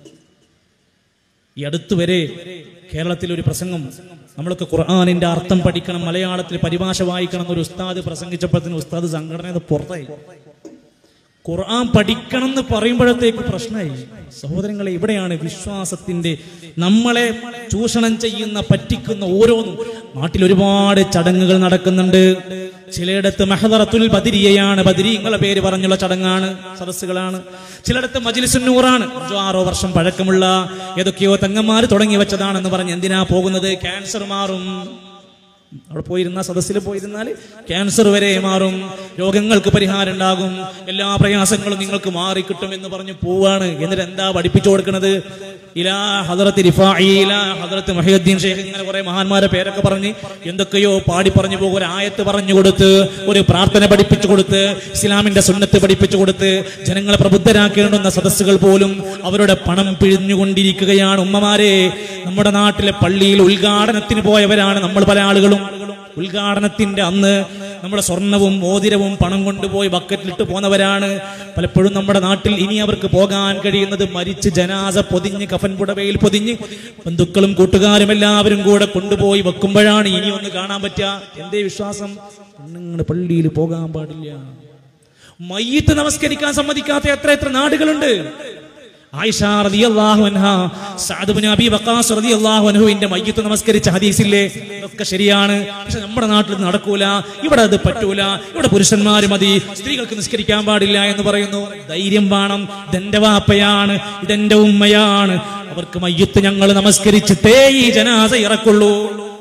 ഈ അടുത്ത് വരെ കേരളത്തിൽ ഒരു പ്രസംഗം, നമ്മളൊക്കെ ഖുർആനിന്റെ അർത്ഥം പഠിക്കണം, മലയാളത്തിൽ പരിഭാഷ വായിക്കണം എന്നൊരു ഉസ്താദ് പ്രസംഗിച്ചപ്പോഴത്തേന് ഉസ്താദ് സംഘടന പുറത്തായി. ഖുർആൻ പഠിക്കണം എന്ന് പറയുമ്പോഴത്തേക്ക് പ്രശ്നമായി. സഹോദരങ്ങളെ, ഇവിടെയാണ് വിശ്വാസത്തിന്റെ നമ്മളെ ചൂഷണം ചെയ്യുന്ന, പറ്റിക്കുന്ന ഓരോന്നും. നാട്ടിൽ ഒരുപാട് ചടങ്ങുകൾ നടക്കുന്നുണ്ട്. ചിലയിടത്ത് മഹദറത്തുൽ ബദരിയയാണ്, ബദരീങ്ങളെ പേര് പറഞ്ഞുള്ള ചടങ്ങാണ്, സദസ്സുകളാണ്. ചിലയിടത്ത് മജ്ലിസുൻ നൂറാണ്, 5-6 വർഷം പഴക്കമുള്ള ഏതൊക്കെയോ തങ്ങന്മാർ തുടങ്ങി വെച്ചതാണെന്ന് പറഞ്ഞ് എന്തിനാ പോകുന്നത്? ക്യാൻസർ മാറും. അവിടെ പോയിരുന്ന സദസ്സിൽ പോയിരുന്നാൽ ക്യാൻസർ വരെ മാറും, രോഗങ്ങൾക്ക് പരിഹാരം ഉണ്ടാകും, എല്ലാ പ്രയാസങ്ങളും നിങ്ങൾക്ക് മാറിക്കിട്ടും എന്ന് പറഞ്ഞു പോവാണ്. എന്നിട്ട് എന്താ പഠിപ്പിച്ചു കൊടുക്കുന്നത്? ഇലാ ഹദറത്ത് റിഫാഇ, ഇലാ ഹദറത്ത് മുഹയ്യിദ്ദീൻ ഷെയ്ഖ്, ഇങ്ങനെ കുറെ മഹാന്മാരെ പേരൊക്കെ പറഞ്ഞ് എന്തൊക്കെയോ പാടി പറഞ്ഞു പോകും. ഒരു ആയത്ത് പറഞ്ഞു കൊടുത്ത്, ഒരു പ്രാർത്ഥന പഠിപ്പിച്ചു കൊടുത്ത്, ഇസ്ലാമിന്റെ സുന്നത്ത് പഠിപ്പിച്ചു കൊടുത്ത് ജനങ്ങളെ പ്രബുദ്ധരാക്കേണ്ടുന്ന സദസ്സുകൾ പോലും അവരുടെ പണം പിഴിഞ്ഞുകൊണ്ടിരിക്കുകയാണ്. ഉമ്മമാരെ, നമ്മുടെ നാട്ടിലെ പള്ളിയിൽ ഉദ്ഘാടനത്തിന് പോയവരാണ് നമ്മൾ പല ആളുകളും. ഉദ്ഘാടനത്തിന്റെ അന്ന് നമ്മുടെ സ്വർണവും മോതിരവും പണം കൊണ്ടുപോയി ബക്കറ്റിലിട്ട് പോന്നവരാണ് പലപ്പോഴും നമ്മുടെ നാട്ടിൽ. ഇനി അവർക്ക് പോകാൻ കഴിയുന്നത് മരിച്ച് ജനാസ പൊതിഞ്ഞ് കഫൻ പുടവയിൽ പൊതിഞ്ഞ് ബന്ധുക്കളും കൂട്ടുകാരും എല്ലാവരും കൂടെ കൊണ്ടുപോയി വെക്കുമ്പോഴാണ് ഇനി ഒന്ന് കാണാൻ പറ്റുക. എന്തേ വിശ്വാസം? പെണ്ണുങ്ങൾ പള്ളിയിൽ പോകാൻ പാടില്ല. മയ്യിത്ത് നമസ്കരിക്കാൻ സമ്മതിക്കാത്ത എത്ര നാടുകളുണ്ട്. ആയിഷ റളിയല്ലാഹു അൻഹ, സഅദ് ഇബ്നു അബീ വഖാസ് റളിയല്ലാഹു അൻഹുവിന്റെ മയ്യിത്ത് നമസ്കരിച്ച ഹദീസില്ലേ? ഇതൊക്കെ ശരിയാണ്. പക്ഷെ നമ്മുടെ നാട്ടിൽ നടക്കൂല, ഇവിടെ അത് പറ്റൂല, ഇവിടെ പുരുഷന്മാർ മതി, സ്ത്രീകൾക്ക് നിസ്കരിക്കാൻ പാടില്ല എന്ന് പറയുന്നു. ധൈര്യം വേണം. ഇതെന്റെ വാപ്പയാണ്, ഇതെന്റെ ഉമ്മയാണ്, അവർക്ക് മയ്യിത്ത് ഞങ്ങൾ നമസ്കരിച്ചിട്ടേ ഈ ജനാസ ഇറക്കുള്ളൂ.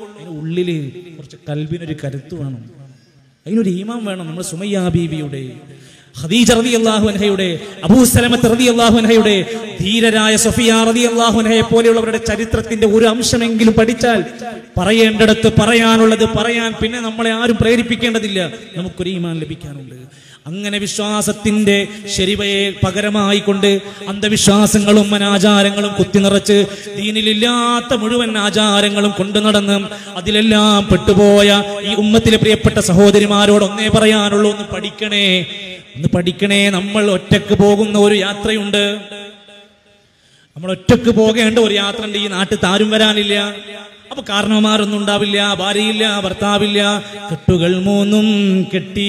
ഉള്ളില് കുറച്ച് കൽബിനൊരു കരുത്ത് വേണം, അതിനൊരു ഈമാൻ വേണം. നമ്മൾ സുമയ്യ ബീവിയുടെ, ഖദീജ റളിയല്ലാഹു അൻഹയുടെ, അബൂ സലമത്ത് റളിയല്ലാഹു അൻഹയുടെ, ധീരരായ സഫിയ റളിയല്ലാഹു അൻഹയെ പോലെയുള്ളവരുടെ ചരിത്രത്തിന്റെ ഒരു അംശമെങ്കിലും പഠിച്ചാൽ പറയേണ്ടിടത്ത് പറയാനുള്ളത് പറയാൻ പിന്നെ നമ്മളെ ആരും പ്രേരിപ്പിക്കേണ്ടതില്ല. നമുക്കൊരു ഈമാൻ ലഭിക്കാനുണ്ട്. അങ്ങനെ വിശ്വാസത്തിന്റെ ശരിവയെ പകരമായി കൊണ്ട് അന്ധവിശ്വാസങ്ങളും അനാചാരങ്ങളും കുത്തിനിറച്ച് ദീനിലില്ലാത്ത മുഴുവൻ ആചാരങ്ങളും കൊണ്ടു നടന്ന് അതിലെല്ലാം പെട്ടുപോയ ഈ ഉമ്മത്തിലെ പ്രിയപ്പെട്ട സഹോദരിമാരോട് ഒന്നേ പറയാനുള്ളൂ, ഒന്ന് പഠിക്കണേ. നമ്മൾ ഒറ്റക്ക് പോകുന്ന ഒരു യാത്രയുണ്ട്, നമ്മൾ ഒറ്റക്ക് പോകേണ്ട ഒരു യാത്ര ഉണ്ട്. ഈ നാട്ടിൽ താരും വരാനില്ല, അപ്പൊ കാരണവന്മാരൊന്നും ഉണ്ടാവില്ല, ഭാര്യയില്ല, ഭർത്താവില്ല, കെട്ടുകൾ മൂന്നും കെട്ടി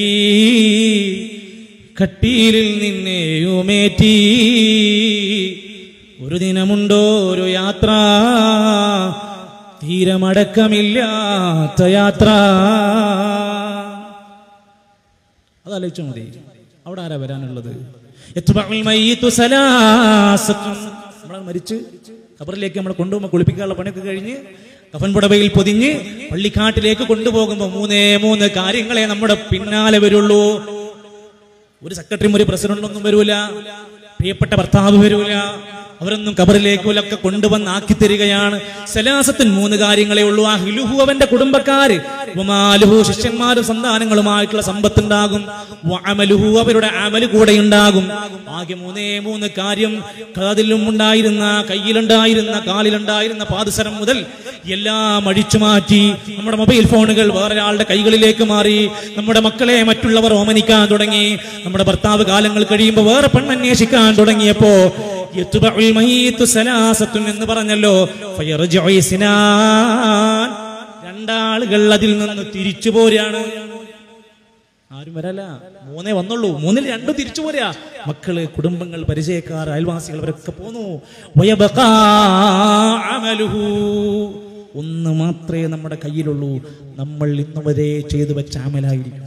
കട്ടിയിൽ നിന്നെയുമേറ്റി ഒരു ദിനമുണ്ടോ ഒരു യാത്ര, തീരമടക്കമില്ലാത്ത യാത്ര. അതാലോചിച്ചാൽ മതി. അവിടെ ആരാ വരാനുള്ളത്? നമ്മളെ മരിച്ച് ഖബറിലേക്ക് നമ്മളെ കൊണ്ടുപോകുമ്പോൾ കുളിപ്പിക്കാനുള്ള പണിയൊക്കെ കഴിഞ്ഞ് കഫൻ പുടവയിൽ പൊതിഞ്ഞ് പള്ളിക്കാട്ടിലേക്ക് കൊണ്ടുപോകുമ്പോൾ മൂന്നേ കാര്യങ്ങളെ നമ്മുടെ പിന്നാലെ വരുള്ളൂ. ഒരു സെക്രട്ടറിയും ഒരു പ്രസിഡന്റും ഒന്നും വരൂല, പ്രിയപ്പെട്ട ഭർത്താവ് വരൂല, അവരൊന്നും ഖബറിലേക്കൊക്കെ കൊണ്ടുവന്ന് ആക്കി തരികയാണ്. സലാസത്തിന് 3 കാര്യങ്ങളേ ഉള്ളൂ. അഹ്ലുഹു അവന്റെ കുടുംബക്കാര്, വമാലുഹു ശിഷ്യന്മാരും സന്താനങ്ങളുമായിട്ടുള്ള സമ്പത്തുണ്ടാകും, വഅമലുഹു അവരുടെ അമല് കൂടെ ഉണ്ടാകും. ആകെ 3 കാര്യം. കാതിലും ഉണ്ടായിരുന്ന, കയ്യിലുണ്ടായിരുന്ന, കാലിലുണ്ടായിരുന്ന പാദസരം മുതൽ എല്ലാം അഴിച്ചു മാറ്റി നമ്മുടെ മൊബൈൽ ഫോണുകൾ വേറൊരാളുടെ കൈകളിലേക്ക് മാറി, നമ്മുടെ മക്കളെ മറ്റുള്ളവർ ഓമനിക്കാൻ തുടങ്ങി, നമ്മുടെ ഭർത്താവ് കാലങ്ങൾ കഴിയുമ്പോൾ വേറെ പെണ്ണന്വേഷിക്കാൻ തുടങ്ങിയപ്പോ എന്ന് പറഞ്ഞല്ലോ, രണ്ടാളുകൾ അതിൽ നിന്ന് തിരിച്ചു പോരാണ്. ആരും വരല, 3 വന്നുള്ളൂ. 3-ൽ 2 തിരിച്ചു പോരാ. മക്കള്, കുടുംബങ്ങൾ, പരിചയക്കാർ, അയൽവാസികൾ അവരൊക്കെ പോന്നു. ഒന്ന് മാത്രമേ നമ്മുടെ കയ്യിലുള്ളൂ, നമ്മൾ ഇന്നുവരെ ചെയ്തു വെച്ച അമലായിരിക്കും.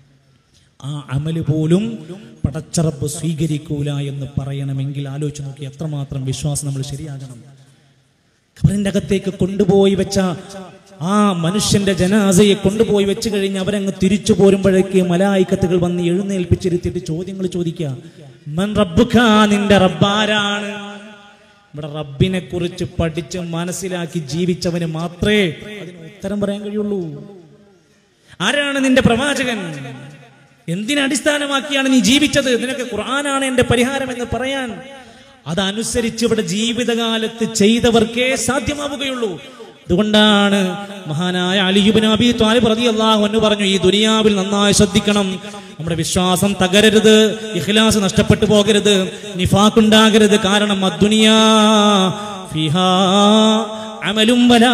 ആ അമല് പോലും പടച്ചറബ് സ്വീകരിക്കൂല എന്ന് പറയണമെങ്കിൽ ആലോചിച്ച് നോക്കി എത്രമാത്രം വിശ്വാസം നമ്മൾ ശരിയാകണം. ഖബറിന്റെ അകത്തേക്ക് കൊണ്ടുപോയി വെച്ച ആ മനുഷ്യന്റെ ജനാസയെ കൊണ്ടുപോയി വെച്ച് കഴിഞ്ഞ് അവരങ്ങ് തിരിച്ചു പോരുമ്പോഴേക്ക് മലായിക്കത്തുകൾ വന്ന് എഴുന്നേൽപ്പിച്ചിരുത്തിയിട്ട് ചോദ്യങ്ങൾ ചോദിക്കുക. മൻ റബ്ബുക, നിന്റെ റബ്ബാരാണ്? ഇവിടെ റബ്ബിനെ കുറിച്ച് പഠിച്ച് മനസ്സിലാക്കി ജീവിച്ചവന് മാത്രമേ അതിന് ഉത്തരം പറയാൻ കഴിയുള്ളൂ. ആരാണ് നിന്റെ പ്രവാചകൻ? എന്തിനടിസ്ഥാനമാക്കിയാണ് നീ ജീവിച്ചത്? നിനക്ക് ഖുർആനാണ് എന്റെ പരിഹാരം എന്ന് പറയാൻ അതനുസരിച്ച് ഇവിടെ ജീവിതകാലത്ത് ചെയ്തവർക്കേ സാധ്യമാവുകയുള്ളൂ. അതുകൊണ്ടാണ് മഹാനായ അലി ഇബ്നു അബീ ത്വാലിബ് റളിയല്ലാഹു അൻഹു പറഞ്ഞു, ഈ ദുനിയാവിൽ നന്നായി ശ്രദ്ധിക്കണം, നമ്മുടെ വിശ്വാസം തകരരുത്, ഇഖ്ലാസ് നഷ്ടപ്പെട്ടു പോകരുത്, നിഫാഖ് ഉണ്ടാകരുത്. കാരണം അദ്ദുനിയാ ഫിഹാ അമലും വലാ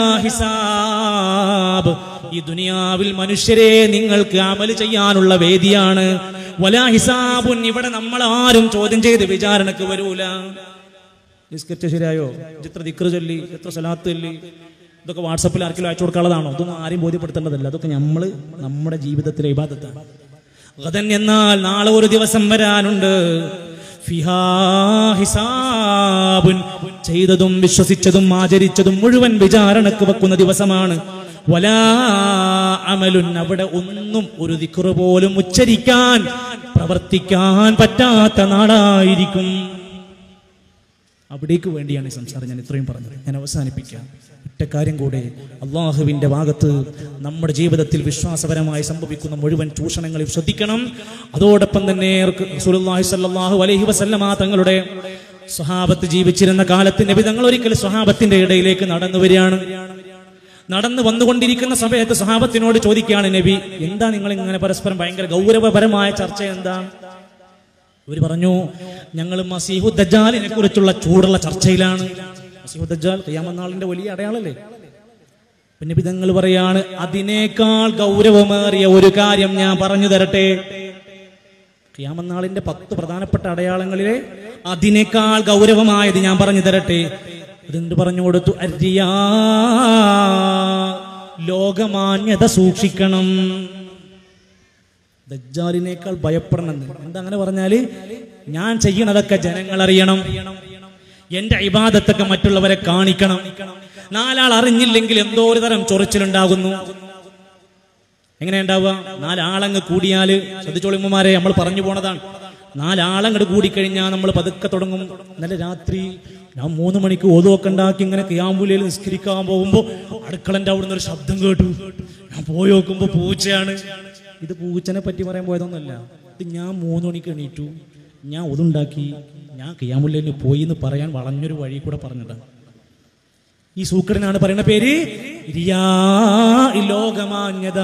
ഹിസാബ്, ഈ ദുനിയാവിൽ മനുഷ്യരെ നിങ്ങൾക്ക് അമല് ചെയ്യാനുള്ള വേദിയാണ്. വലാ ഹിസാബുൻ, ഇവിടെ നമ്മൾ ആരും ചോദ്യം ചെയ്ത് വിചാരണക്ക് വരൂല. നിസ്കരിച്ച ശരിയായോ, എത്ര ദിക്ർ ചൊല്ലി, എത്ര സലാത്ത് ചൊല്ലി, ഇതൊക്കെ വാട്സപ്പിൽ ആർക്കെങ്കിലും അയച്ചു കൊടുക്കാനുള്ളതാണോ? ഇതൊന്നും ആരെയും ബോധ്യപ്പെടുത്തേണ്ടതല്ല. അതൊക്കെ നമ്മൾ നമ്മുടെ ജീവിതത്തിലെ ഇബാദത്താണ്. ഗദൻ എന്നാൽ നാളെ ഒരു ദിവസം വരാനുണ്ട്. ഫിഹാ ഹിസാബുൻ, ചെയ്തതും വിശ്വസിച്ചതും ആചരിച്ചതും മുഴുവൻ വിചാരണക്ക് വെക്കുന്ന ദിവസമാണ്. വലാ അമലുൻ, അവിടെ ഒന്നും ഒരു ദിക്ർ പോലും ഉച്ചരിക്കാൻ പ്രവർത്തിക്കാൻ പറ്റാത്ത നാടായിരിക്കും. അവിടേക്ക് വേണ്ടിയാണ് ഈ സംസാരം ഞാൻ ഇത്രയും പറഞ്ഞത്. ഞാൻ അവസാനിപ്പിക്കാം. ഒറ്റ കാര്യം കൂടെ, അള്ളാഹുവിന്റെ ഭാഗത്ത് നമ്മുടെ ജീവിതത്തിൽ വിശ്വാസപരമായി സംഭവിക്കുന്ന മുഴുവൻ ചൂഷണങ്ങളിൽ ശ്രദ്ധിക്കണം. അതോടൊപ്പം തന്നെ റസൂലുള്ളാഹി സ്വല്ലല്ലാഹു അലൈഹി വസല്ലമ തങ്ങളുടെ സ്വഹാബത്ത് ജീവിച്ചിരുന്ന കാലത്ത് നബി തങ്ങൾ ഒരിക്കൽ സ്വഹാബത്തിന്റെ ഇടയിലേക്ക് നടന്നു വരികയാണ്. നടന്നു വന്നുകൊണ്ടിരിക്കുന്ന സമയത്ത് സ്വഹാബത്തിനോട് ചോദിക്കുകയാണ്, നബി, എന്താ നിങ്ങൾ ഇങ്ങനെ പരസ്പരം ഭയങ്കര ഗൗരവപരമായ ചർച്ച എന്താണ്? ഇവർ പറഞ്ഞു, ഞങ്ങൾ മസീഹു ദജ്ജാലിനെ കുറിച്ചുള്ള ചൂടുള്ള ചർച്ചയിലാണ്. മസീഹു ദജ്ജാൽ ഖിയാമത്ത് നാളിന്റെ വലിയ അടയാളല്ലേ? പിന്നെ നബി പറയാണ്, അതിനേക്കാൾ ഗൗരവമേറിയ ഒരു കാര്യം ഞാൻ പറഞ്ഞു തരട്ടെ. ഖിയാമത്ത് നാളിന്റെ 10 പ്രധാനപ്പെട്ട അടയാളങ്ങളിലെ അതിനേക്കാൾ ഗൗരവമായത് ഞാൻ പറഞ്ഞു തരട്ടെ. അതെന്ത് പറഞ്ഞു കൊടുത്തു? അരിയാ, ലോകമാന്യത സൂക്ഷിക്കണം. ദജ്ജാലിനേക്കാൾ ഭയപ്പെടണം. എന്താ അങ്ങനെ പറഞ്ഞാല്, ഞാൻ ചെയ്യണതൊക്കെ ജനങ്ങൾ അറിയണം, എന്റെ ഇബാദത്തൊക്കെ മറ്റുള്ളവരെ കാണിക്കണം, നാലാൾ അറിഞ്ഞില്ലെങ്കിൽ എന്തോ ഒരു തരം ചൊറിച്ചിലുണ്ടാകുന്നു. എങ്ങനെയുണ്ടാവുക? നാലാളങ്ങ് കൂടിയാല്, ശ്രദ്ധിച്ചോളിമ്മമാരെ, നമ്മൾ പറഞ്ഞു പോണതാണ്. നാലാളങ്ങോട്ട് കൂടിക്കഴിഞ്ഞാൽ നമ്മൾ പതുക്കെ തുടങ്ങും. ഇന്നലെ രാത്രി ഞാൻ 3 മണിക്ക് ഓതുവൊക്കെ ഉണ്ടാക്കി ഇങ്ങനെ ഖിയാമുലയിൽ നിസ്കരിക്കാൻ പോകുമ്പോൾ അടുക്കളന്റെ അവിടുന്ന് ഒരു ശബ്ദം കേട്ടു. ഞാൻ പോയി നോക്കുമ്പോൾ പൂച്ചയാണ്. ഇത് പൂച്ചനെ പറ്റി പറയാൻ പോയതൊന്നുമല്ല. ഇത് ഞാൻ 3 മണിക്ക് എണീറ്റു, ഞാൻ ഒതുണ്ടാക്കി, ഞാൻ ഖിയാമുലയിൽ പോയി എന്ന് പറയാൻ വളഞ്ഞൊരു വഴി കൂടെ പറഞ്ഞതാണ്. ഈ സൂക്കറിനാണ് പറയുന്ന പേര് റിയാ, ലോകമാന്യത.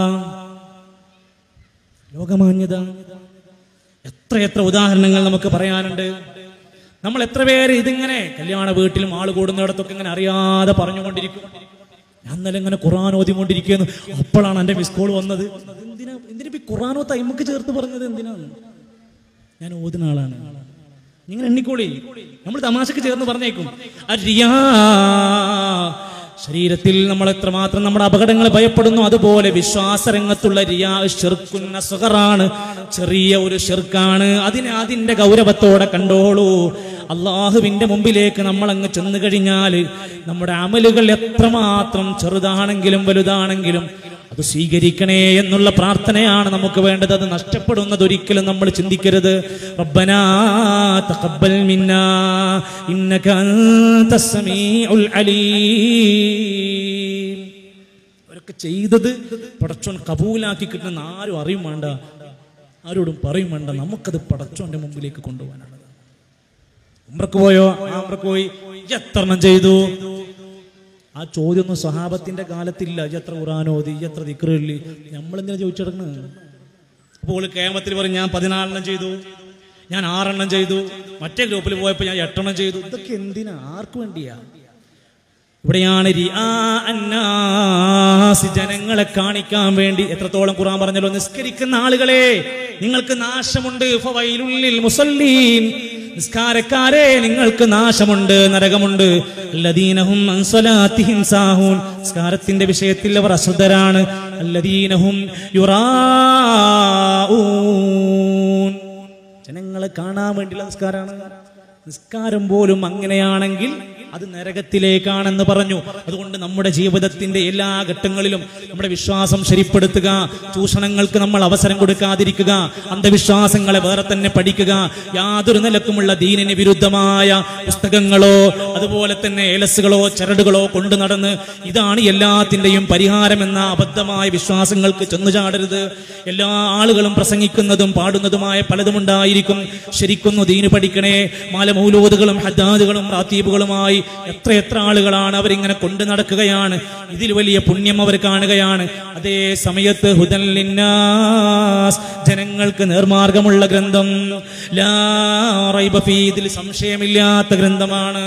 ലോകമാന്യത. എത്ര ഉദാഹരണങ്ങൾ നമുക്ക് പറയാനുണ്ട്. നമ്മൾ എത്ര പേര് ഇതിങ്ങനെ കല്യാണ വീട്ടിലും ആൾ കൂടുന്നിടത്തൊക്കെ ഇങ്ങനെ അറിയാതെ പറഞ്ഞുകൊണ്ടിരിക്കും. ഞാൻ ഇന്നലെ ഇങ്ങനെ ഖുർആൻ ഓതിക്കൊണ്ടിരിക്കുന്നു, അപ്പോഴാണ് എൻ്റെ മിസ് കോൾ വന്നത്. എന്തിനാ ഖുർആനോ തൈമക്ക് ചേർത്ത് പറഞ്ഞത്? എന്തിനാണ്? ഞാൻ ഓതുന്ന ആളാണ്. നിങ്ങൾ എണ്ണിക്കോളി. നമ്മൾ തമാശക്ക് ചേർന്ന് പറഞ്ഞേക്കും. റിയാ, ശരീരത്തിൽ നമ്മൾ എത്രമാത്രം നമ്മുടെ അപകടങ്ങൾ ഭയപ്പെടുന്നു, അതുപോലെ വിശ്വാസരംഗത്തുള്ള റിയാ ശിർക്കുൻ അസ്ഗറാണ്, ചെറിയ ഒരു ശിർക്കാണ്. അതിന്റെ ഗൗരവത്തോടെ കണ്ടോളൂ. അള്ളാഹുവിന്റെ മുമ്പിലേക്ക് നമ്മൾ അങ്ങ് ചെന്നു കഴിഞ്ഞാൽ നമ്മുടെ അമലുകൾ എത്രമാത്രം ചെറുതാണെങ്കിലും വലുതാണെങ്കിലും അത് സ്വീകരിക്കണേ എന്നുള്ള പ്രാർത്ഥനയാണ് നമുക്ക് വേണ്ടത്. അത് നഷ്ടപ്പെടുന്നത് ഒരിക്കലും നമ്മൾ ചിന്തിക്കരുത്. റബ്ബനാ തഖബ്ബൽ മിന്നാ ഇന്നക അൻതസ് സമീഉൽ അലീം. അവരൊക്കെ ചെയ്തത് പടച്ചോൻ കബൂലാക്കി കിട്ടുന്ന ആരും അറിയും വേണ്ട, ആരോടും പറയും വേണ്ട. നമുക്കത് പടച്ചോന്റെ മുമ്പിലേക്ക് കൊണ്ടുപോകാനാണ്. ഉംറക്ക് പോയോ? ഉംറക്ക് പോയി. എത്രണ്ണം ചെയ്തു? ആ ചോദ്യമൊന്നും സ്വഹാബത്തിന്റെ കാലത്തില്ല. എത്ര ഖുർആൻ ഓതി, എത്ര ദിക്ർ ചൊല്ലി? നമ്മളെന്തിനാ ചോദിച്ചെടുക്കുന്നത്? അപ്പോൾ ഖിയാമത്തിൽ പറയും ഞാൻ 14 ചെയ്തു, ഞാൻ 6 ചെയ്തു, മറ്റേ ഗ്രൂപ്പിൽ പോയപ്പോൾ ഞാൻ 8 ചെയ്തു. ഇതൊക്കെ എന്തിനാ? ആർക്കു വേണ്ടിയാ? ഇവിടെയാണ് റിആ അന്നാസ്, ജനങ്ങളെ കാണിക്കാൻ വേണ്ടി. എത്രത്തോളം ഖുർആൻ പറഞ്ഞല്ലോ, നിസ്കരിക്കുന്ന ആളുകളെ നിങ്ങൾക്ക് നാശമുണ്ട്. ഫവൈലുൽ ലിൽ മുസല്ലീൻ, നിസ്കാരക്കാരെ നിങ്ങൾക്ക് നാശമുണ്ട്, നരകമുണ്ട്. അല്ലദീനഹും അൻ സ്വലാത്തിഹിം സാഹൂൻ, നിസ്കാരത്തിന്റെ വിഷയത്തിൽ അവർ അശ്രദ്ധരാണ്. അല്ലദീനഹും യുറാഊൻ, ജനങ്ങളെ കാണാൻ വേണ്ടിയുള്ള നിസ്കാരമാണ്. നിസ്കാരം പോലും അങ്ങനെയാണെങ്കിൽ അത് നരകത്തിലേക്കാണെന്ന് പറഞ്ഞു. അതുകൊണ്ട് നമ്മുടെ ജീവിതത്തിന്റെ എല്ലാ ഘട്ടങ്ങളിലും നമ്മുടെ വിശ്വാസം ശരിപ്പെടുത്തുക, ചൂഷണങ്ങൾക്ക് നമ്മൾ അവസരം കൊടുക്കാതിരിക്കുക, അന്ധവിശ്വാസങ്ങളെ വേറെ തന്നെ പഠിക്കുക, യാതൊരു നിലക്കുമുള്ള ദീനിന് വിരുദ്ധമായ പുസ്തകങ്ങളോ അതുപോലെ തന്നെ ഏലസുകളോ ചരടുകളോ കൊണ്ടു നടന്ന് ഇതാണ് എല്ലാത്തിന്റെയും പരിഹാരമെന്ന അബദ്ധമായ വിശ്വാസങ്ങൾക്ക് ചെന്നു ചാടരുത്. എല്ലാ ആളുകളും പ്രസംഗിക്കുന്നതും പാടുന്നതുമായ പലതും ഉണ്ടായിരിക്കും. ശരിക്കൊന്നു ദീന് പഠിക്കണേ. മാലമൗലൂദുകളും ഹദ്ദാദുകളും റാത്തീബുകളുമായി എത്ര ആളുകളാണ് അവരിങ്ങനെ കൊണ്ടു നടക്കുകയാണ്. ഇതിൽ വലിയ പുണ്യം അവർ കാണുകയാണ്. അതേ സമയത്ത് ഹുദൻ ലിന്നാസ്, ജനങ്ങൾക്ക് നേർമാർഗമുള്ള ഗ്രന്ഥം, ലാ റൈബ ഫീ, ഇതിൽ സംശയമില്ലാത്ത ഗ്രന്ഥമാണ്.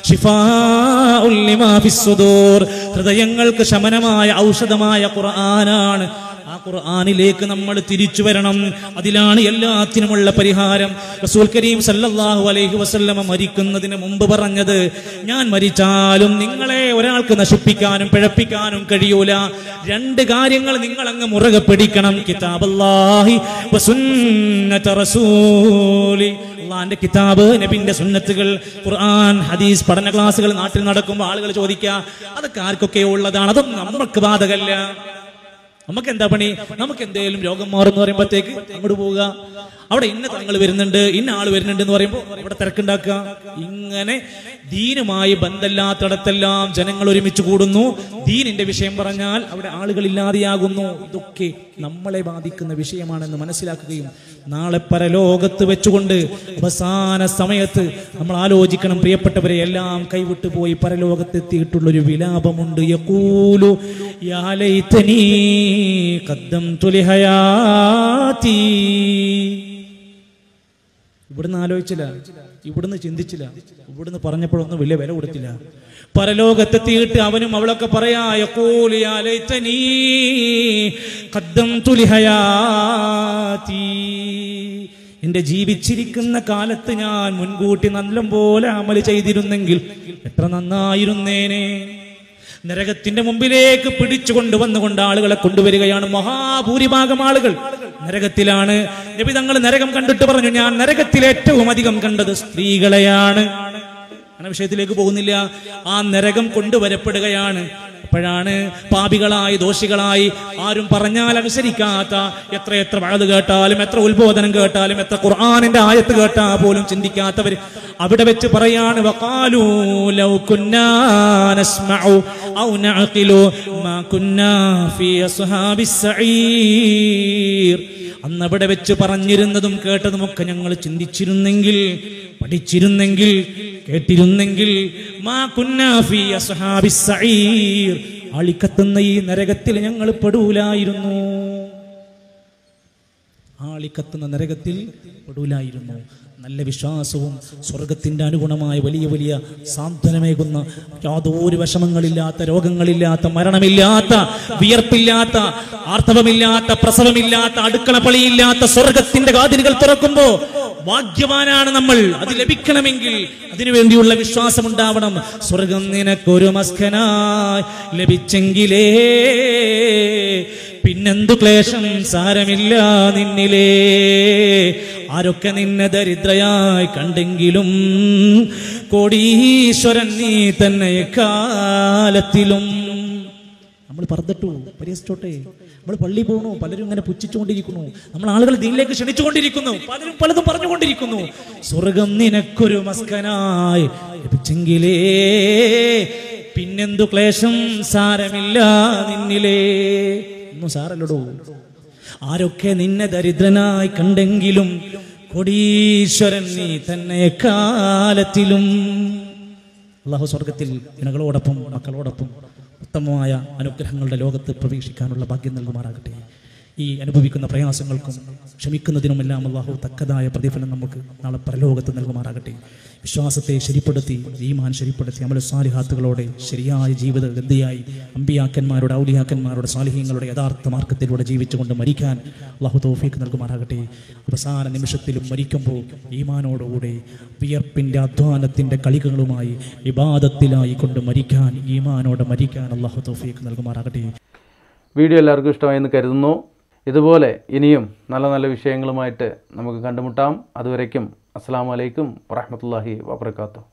ശിഫാഉൽ ലിമാ ഫിസ് സുദൂർ, ഹൃദയങ്ങൾക്ക് ശമനമായ ഔഷധമായ ഖുർആനാണ്. ആ ഖുർആനിലേക്ക് നമ്മൾ തിരിച്ചു വരണം. അതിലാണ് എല്ലാത്തിനുമുള്ള പരിഹാരം. റസൂൽ കരീം സല്ലല്ലാഹു അലൈഹി വസല്ലമ മരിക്കുന്നതിന് മുമ്പ് പറഞ്ഞത്, ഞാൻ മരിച്ചാലും നിങ്ങളെ ഒരാൾക്ക് നശിപ്പിക്കാനും പിഴപ്പിക്കാനും കഴിയൂല. 2 കാര്യങ്ങൾ നിങ്ങൾ അങ്ങ് മുറുകെ പിടിക്കണം. കിതാബല്ലാഹി വസുന്നത റസൂലി, അല്ലാഹുവിന്റെ കിതാബ്, നബിന്റെ സുന്നത്തുകൾ, ഖുർആൻ, ഹദീസ് പഠന ക്ലാസുകൾ നാട്ടിൽ നടക്കുമ്പോൾ ആളുകൾ ചോദിക്കുക, അതൊക്കെ ആർക്കൊക്കെ ഉള്ളതാണ്, അതൊന്നും നമുക്ക് ബാധകല്ല. നമുക്ക് എന്താ പണി? നമുക്ക് എന്തെങ്കിലും രോഗം മാറും എന്ന് പറയുമ്പോഴത്തേക്ക് അങ്ങോട്ട് പോവുക. അവിടെ ഇന്ന തങ്ങൾ വരുന്നുണ്ട്, ഇന്ന ആള് വരുന്നുണ്ട് എന്ന് പറയുമ്പോൾ അവിടെ തിരക്കുണ്ടാക്കുക. ഇങ്ങനെ ദീനുമായി ബന്ധമില്ലാത്തിടത്തെല്ലാം ജനങ്ങൾ ഒരുമിച്ച് കൂടുന്നു. ദീനിന്റെ വിഷയം പറഞ്ഞാൽ അവിടെ ആളുകൾ ഇല്ലാതെയാകുന്നു. ഇതൊക്കെ നമ്മളെ ബാധിക്കുന്ന വിഷയമാണെന്ന് മനസ്സിലാക്കുകയും നാളെ പരലോകത്ത് വെച്ചുകൊണ്ട് അവസാന സമയത്ത് നമ്മൾ ആലോചിക്കണം. പ്രിയപ്പെട്ടവരെ, എല്ലാം കൈവിട്ടു പോയി പരലോകത്തെത്തിയിട്ടുള്ളൊരു വിലാപമുണ്ട്. യഖൂലു യാ ലൈതനീ ഖദ്ദംതു ലിഹയാതി. ഇവിടുന്ന് ആലോചിച്ചില്ല, ഇവിടുന്ന് ചിന്തിച്ചില്ല, ഇവിടുന്ന് പറഞ്ഞപ്പോഴൊന്നും വലിയ വില കൊടുത്തില്ല. പരലോകത്തെത്തിയിട്ട് അവനും അവളൊക്കെ പറയാ, യഖൂലു യാ ലൈതനീ ഖദ്ദംതു ലിഹയാതി, എന്റെ ജീവിച്ചിരിക്കുന്ന കാലത്ത് ഞാൻ മുൻകൂട്ടി നല്ലപോലെ അമൽ ചെയ്തിരുന്നെങ്കിൽ എത്ര നന്നായിരുന്നേനെ. നരകത്തിന്റെ മുമ്പിലേക്ക് പിടിച്ചുകൊണ്ടുവന്നുകൊണ്ട് ആളുകളെ കൊണ്ടുവരികയാണ്. മഹാഭൂരിഭാഗം ആളുകൾ നരകത്തിലാണ്. നബി തങ്ങൾ നരകം കണ്ടിട്ട് പറഞ്ഞു, ഞാൻ നരകത്തിൽ ഏറ്റവും അധികം കണ്ടത് സ്ത്രീകളെയാണ്. അങ്ങനെ വിഷയത്തിലേക്ക് പോകുന്നില്ല. ആ നരകം കൊണ്ടുവരപ്പെടുകയാണ്. അപ്പോഴാണ് പാപികളായി ദോഷികളായി ആരും പറഞ്ഞാൽ അനുസരിക്കാത്ത, എത്ര വഅദ് കേട്ടാലും എത്ര ഉത്ബോധനം കേട്ടാലും എത്ര ഖുർആനിന്റെ ആയത്ത് കേട്ടാൽ പോലും ചിന്തിക്കാത്തവർ അവിടെ വെച്ച് പറയാണ് വഖാലൂ ലൗ കുന്നാ നസ്മഉ ഔ നഅഖിലു മാ കുന്നാ ഫീ അസ്ഹാബിസ് സഈർ. അന്ന് അവിടെ വെച്ച് പറഞ്ഞിരുന്നതും കേട്ടതുമൊക്കെ ഞങ്ങൾ ചിന്തിച്ചിരുന്നെങ്കിൽ, പഠിച്ചിരുന്നെങ്കിൽ, കേട്ടിരുന്നെങ്കിൽ മാ കുന്നാ ഫീ അസ്ഹാബിസ് സഈർ, ആളിക്കത്തുന്ന ഈ നരകത്തിൽ ഞങ്ങൾ പെടൂലായിരുന്നു. ആളിക്കത്തുന്ന നരകത്തിൽ പെടൂലായിരുന്നു. നല്ല വിശ്വാസവും സ്വർഗത്തിന്റെ അനുഗുണമായ വലിയ വലിയ സാന്ത്വനമേകുന്ന, യാതൊരു വിഷമങ്ങളില്ലാത്ത, രോഗങ്ങളില്ലാത്ത, മരണമില്ലാത്ത, വിയർപ്പില്ലാത്ത, ആർത്തവമില്ലാത്ത, പ്രസവമില്ലാത്ത, അടുക്കളപ്പളിയില്ലാത്ത സ്വർഗത്തിന്റെ വാതിലുകൾ തുറക്കുമ്പോ ഭാഗ്യവാനാണ് നമ്മൾ. അത് ലഭിക്കണമെങ്കിൽ അതിനുവേണ്ടിയുള്ള വിശ്വാസം ഉണ്ടാവണം. സ്വർഗം നിനക്കൊരു മസ്കനായി ലഭിച്ചെങ്കിലേ പിന്നെന്തു ക്ലേശം സാരമില്ല നിന്നിലേ. ആരൊക്കെ നിന്നെ ദരിദ്രയായി കണ്ടെങ്കിലും കോടീശ്വരൻ നീ തന്നെ കാലത്തിലും. നമ്മൾ പറഞ്ഞിട്ടു പരിഹസിച്ചോട്ടെ, നമ്മൾ പള്ളി പോകണു, പലരും ഇങ്ങനെ പുച്ഛിച്ചുകൊണ്ടിരിക്കുന്നു, നമ്മൾ ആളുകൾ ദീനിലേക്ക് ക്ഷണിച്ചുകൊണ്ടിരിക്കുന്നു, പലരും പലതും പറഞ്ഞുകൊണ്ടിരിക്കുന്നു. സ്വർഗം നിനക്കൊരു മസ്കനായി ലഭിച്ചെങ്കിലേ പിന്നെന്തു ക്ലേശം സാരമില്ല നിന്നിലേ. ഒന്നും സാരല്ലടോ. ആരൊക്കെ നിന്നെ ദരിദ്രനായി കണ്ടെങ്കിലും കോടീശ്വരൻ നീ തന്നെ കാലത്തിലും. അല്ലാഹു സ്വർഗത്തിൽ ഇണകളോടൊപ്പം മക്കളോടൊപ്പം ഉത്തമമായ അനുഗ്രഹങ്ങളുടെ ലോകത്ത് പ്രവേശിക്കാനുള്ള ഭാഗ്യം നൽകുമാറാകട്ടെ. ഈ അനുഭവിക്കുന്ന പ്രയാസങ്ങൾക്കും ക്ഷമിക്കുന്നതിനുമെല്ലാം അല്ലാഹു തക്കതായ പ്രതിഫലം നമുക്ക് നാളെ പരലോകത്ത് നൽകുമാറാകട്ടെ. വിശ്വാസത്തെ ശരിപ്പെടുത്തി, ഈമാൻ ശരിപ്പെടുത്തി, അമൽ സാലിഹാത്തുകളോടെ ശരിയായ ജീവിത ഗതിയായി അമ്പിയാക്കന്മാരുടെ, ഔലിയാക്കന്മാരുടെ, സാലിഹീങ്ങളുടെ യഥാർത്ഥ മാർഗത്തിലൂടെ ജീവിച്ചുകൊണ്ട് മരിക്കാൻ അല്ലാഹു തൗഫീഖ് നൽകുമാറാകട്ടെ. അവസാന നിമിഷത്തിലും മരിക്കുമ്പോൾ ഈമാനോടുകൂടെ വിയർപ്പിന്റെ അധ്വാനത്തിന്റെ കളികളുമായി ഇബാദത്തിലായി കൊണ്ട് മരിക്കാൻ, ഈമാനോടെ മരിക്കാൻ അല്ലാഹു തൗഫീഖ് നൽകുമാറാകട്ടെ. വീഡിയോ എല്ലാവർക്കും ഇഷ്ടമായെന്ന് കരുതുന്നു. ഇതുപോലെ ഇനിയും നല്ല നല്ല വിഷയങ്ങളുമായിട്ട് നമുക്ക് കണ്ടുമുട്ടാം. അതുവരയ്ക്കും അസ്സലാമു അലൈക്കും വറഹ്മത്തുള്ളാഹി വബറകാതുഹു.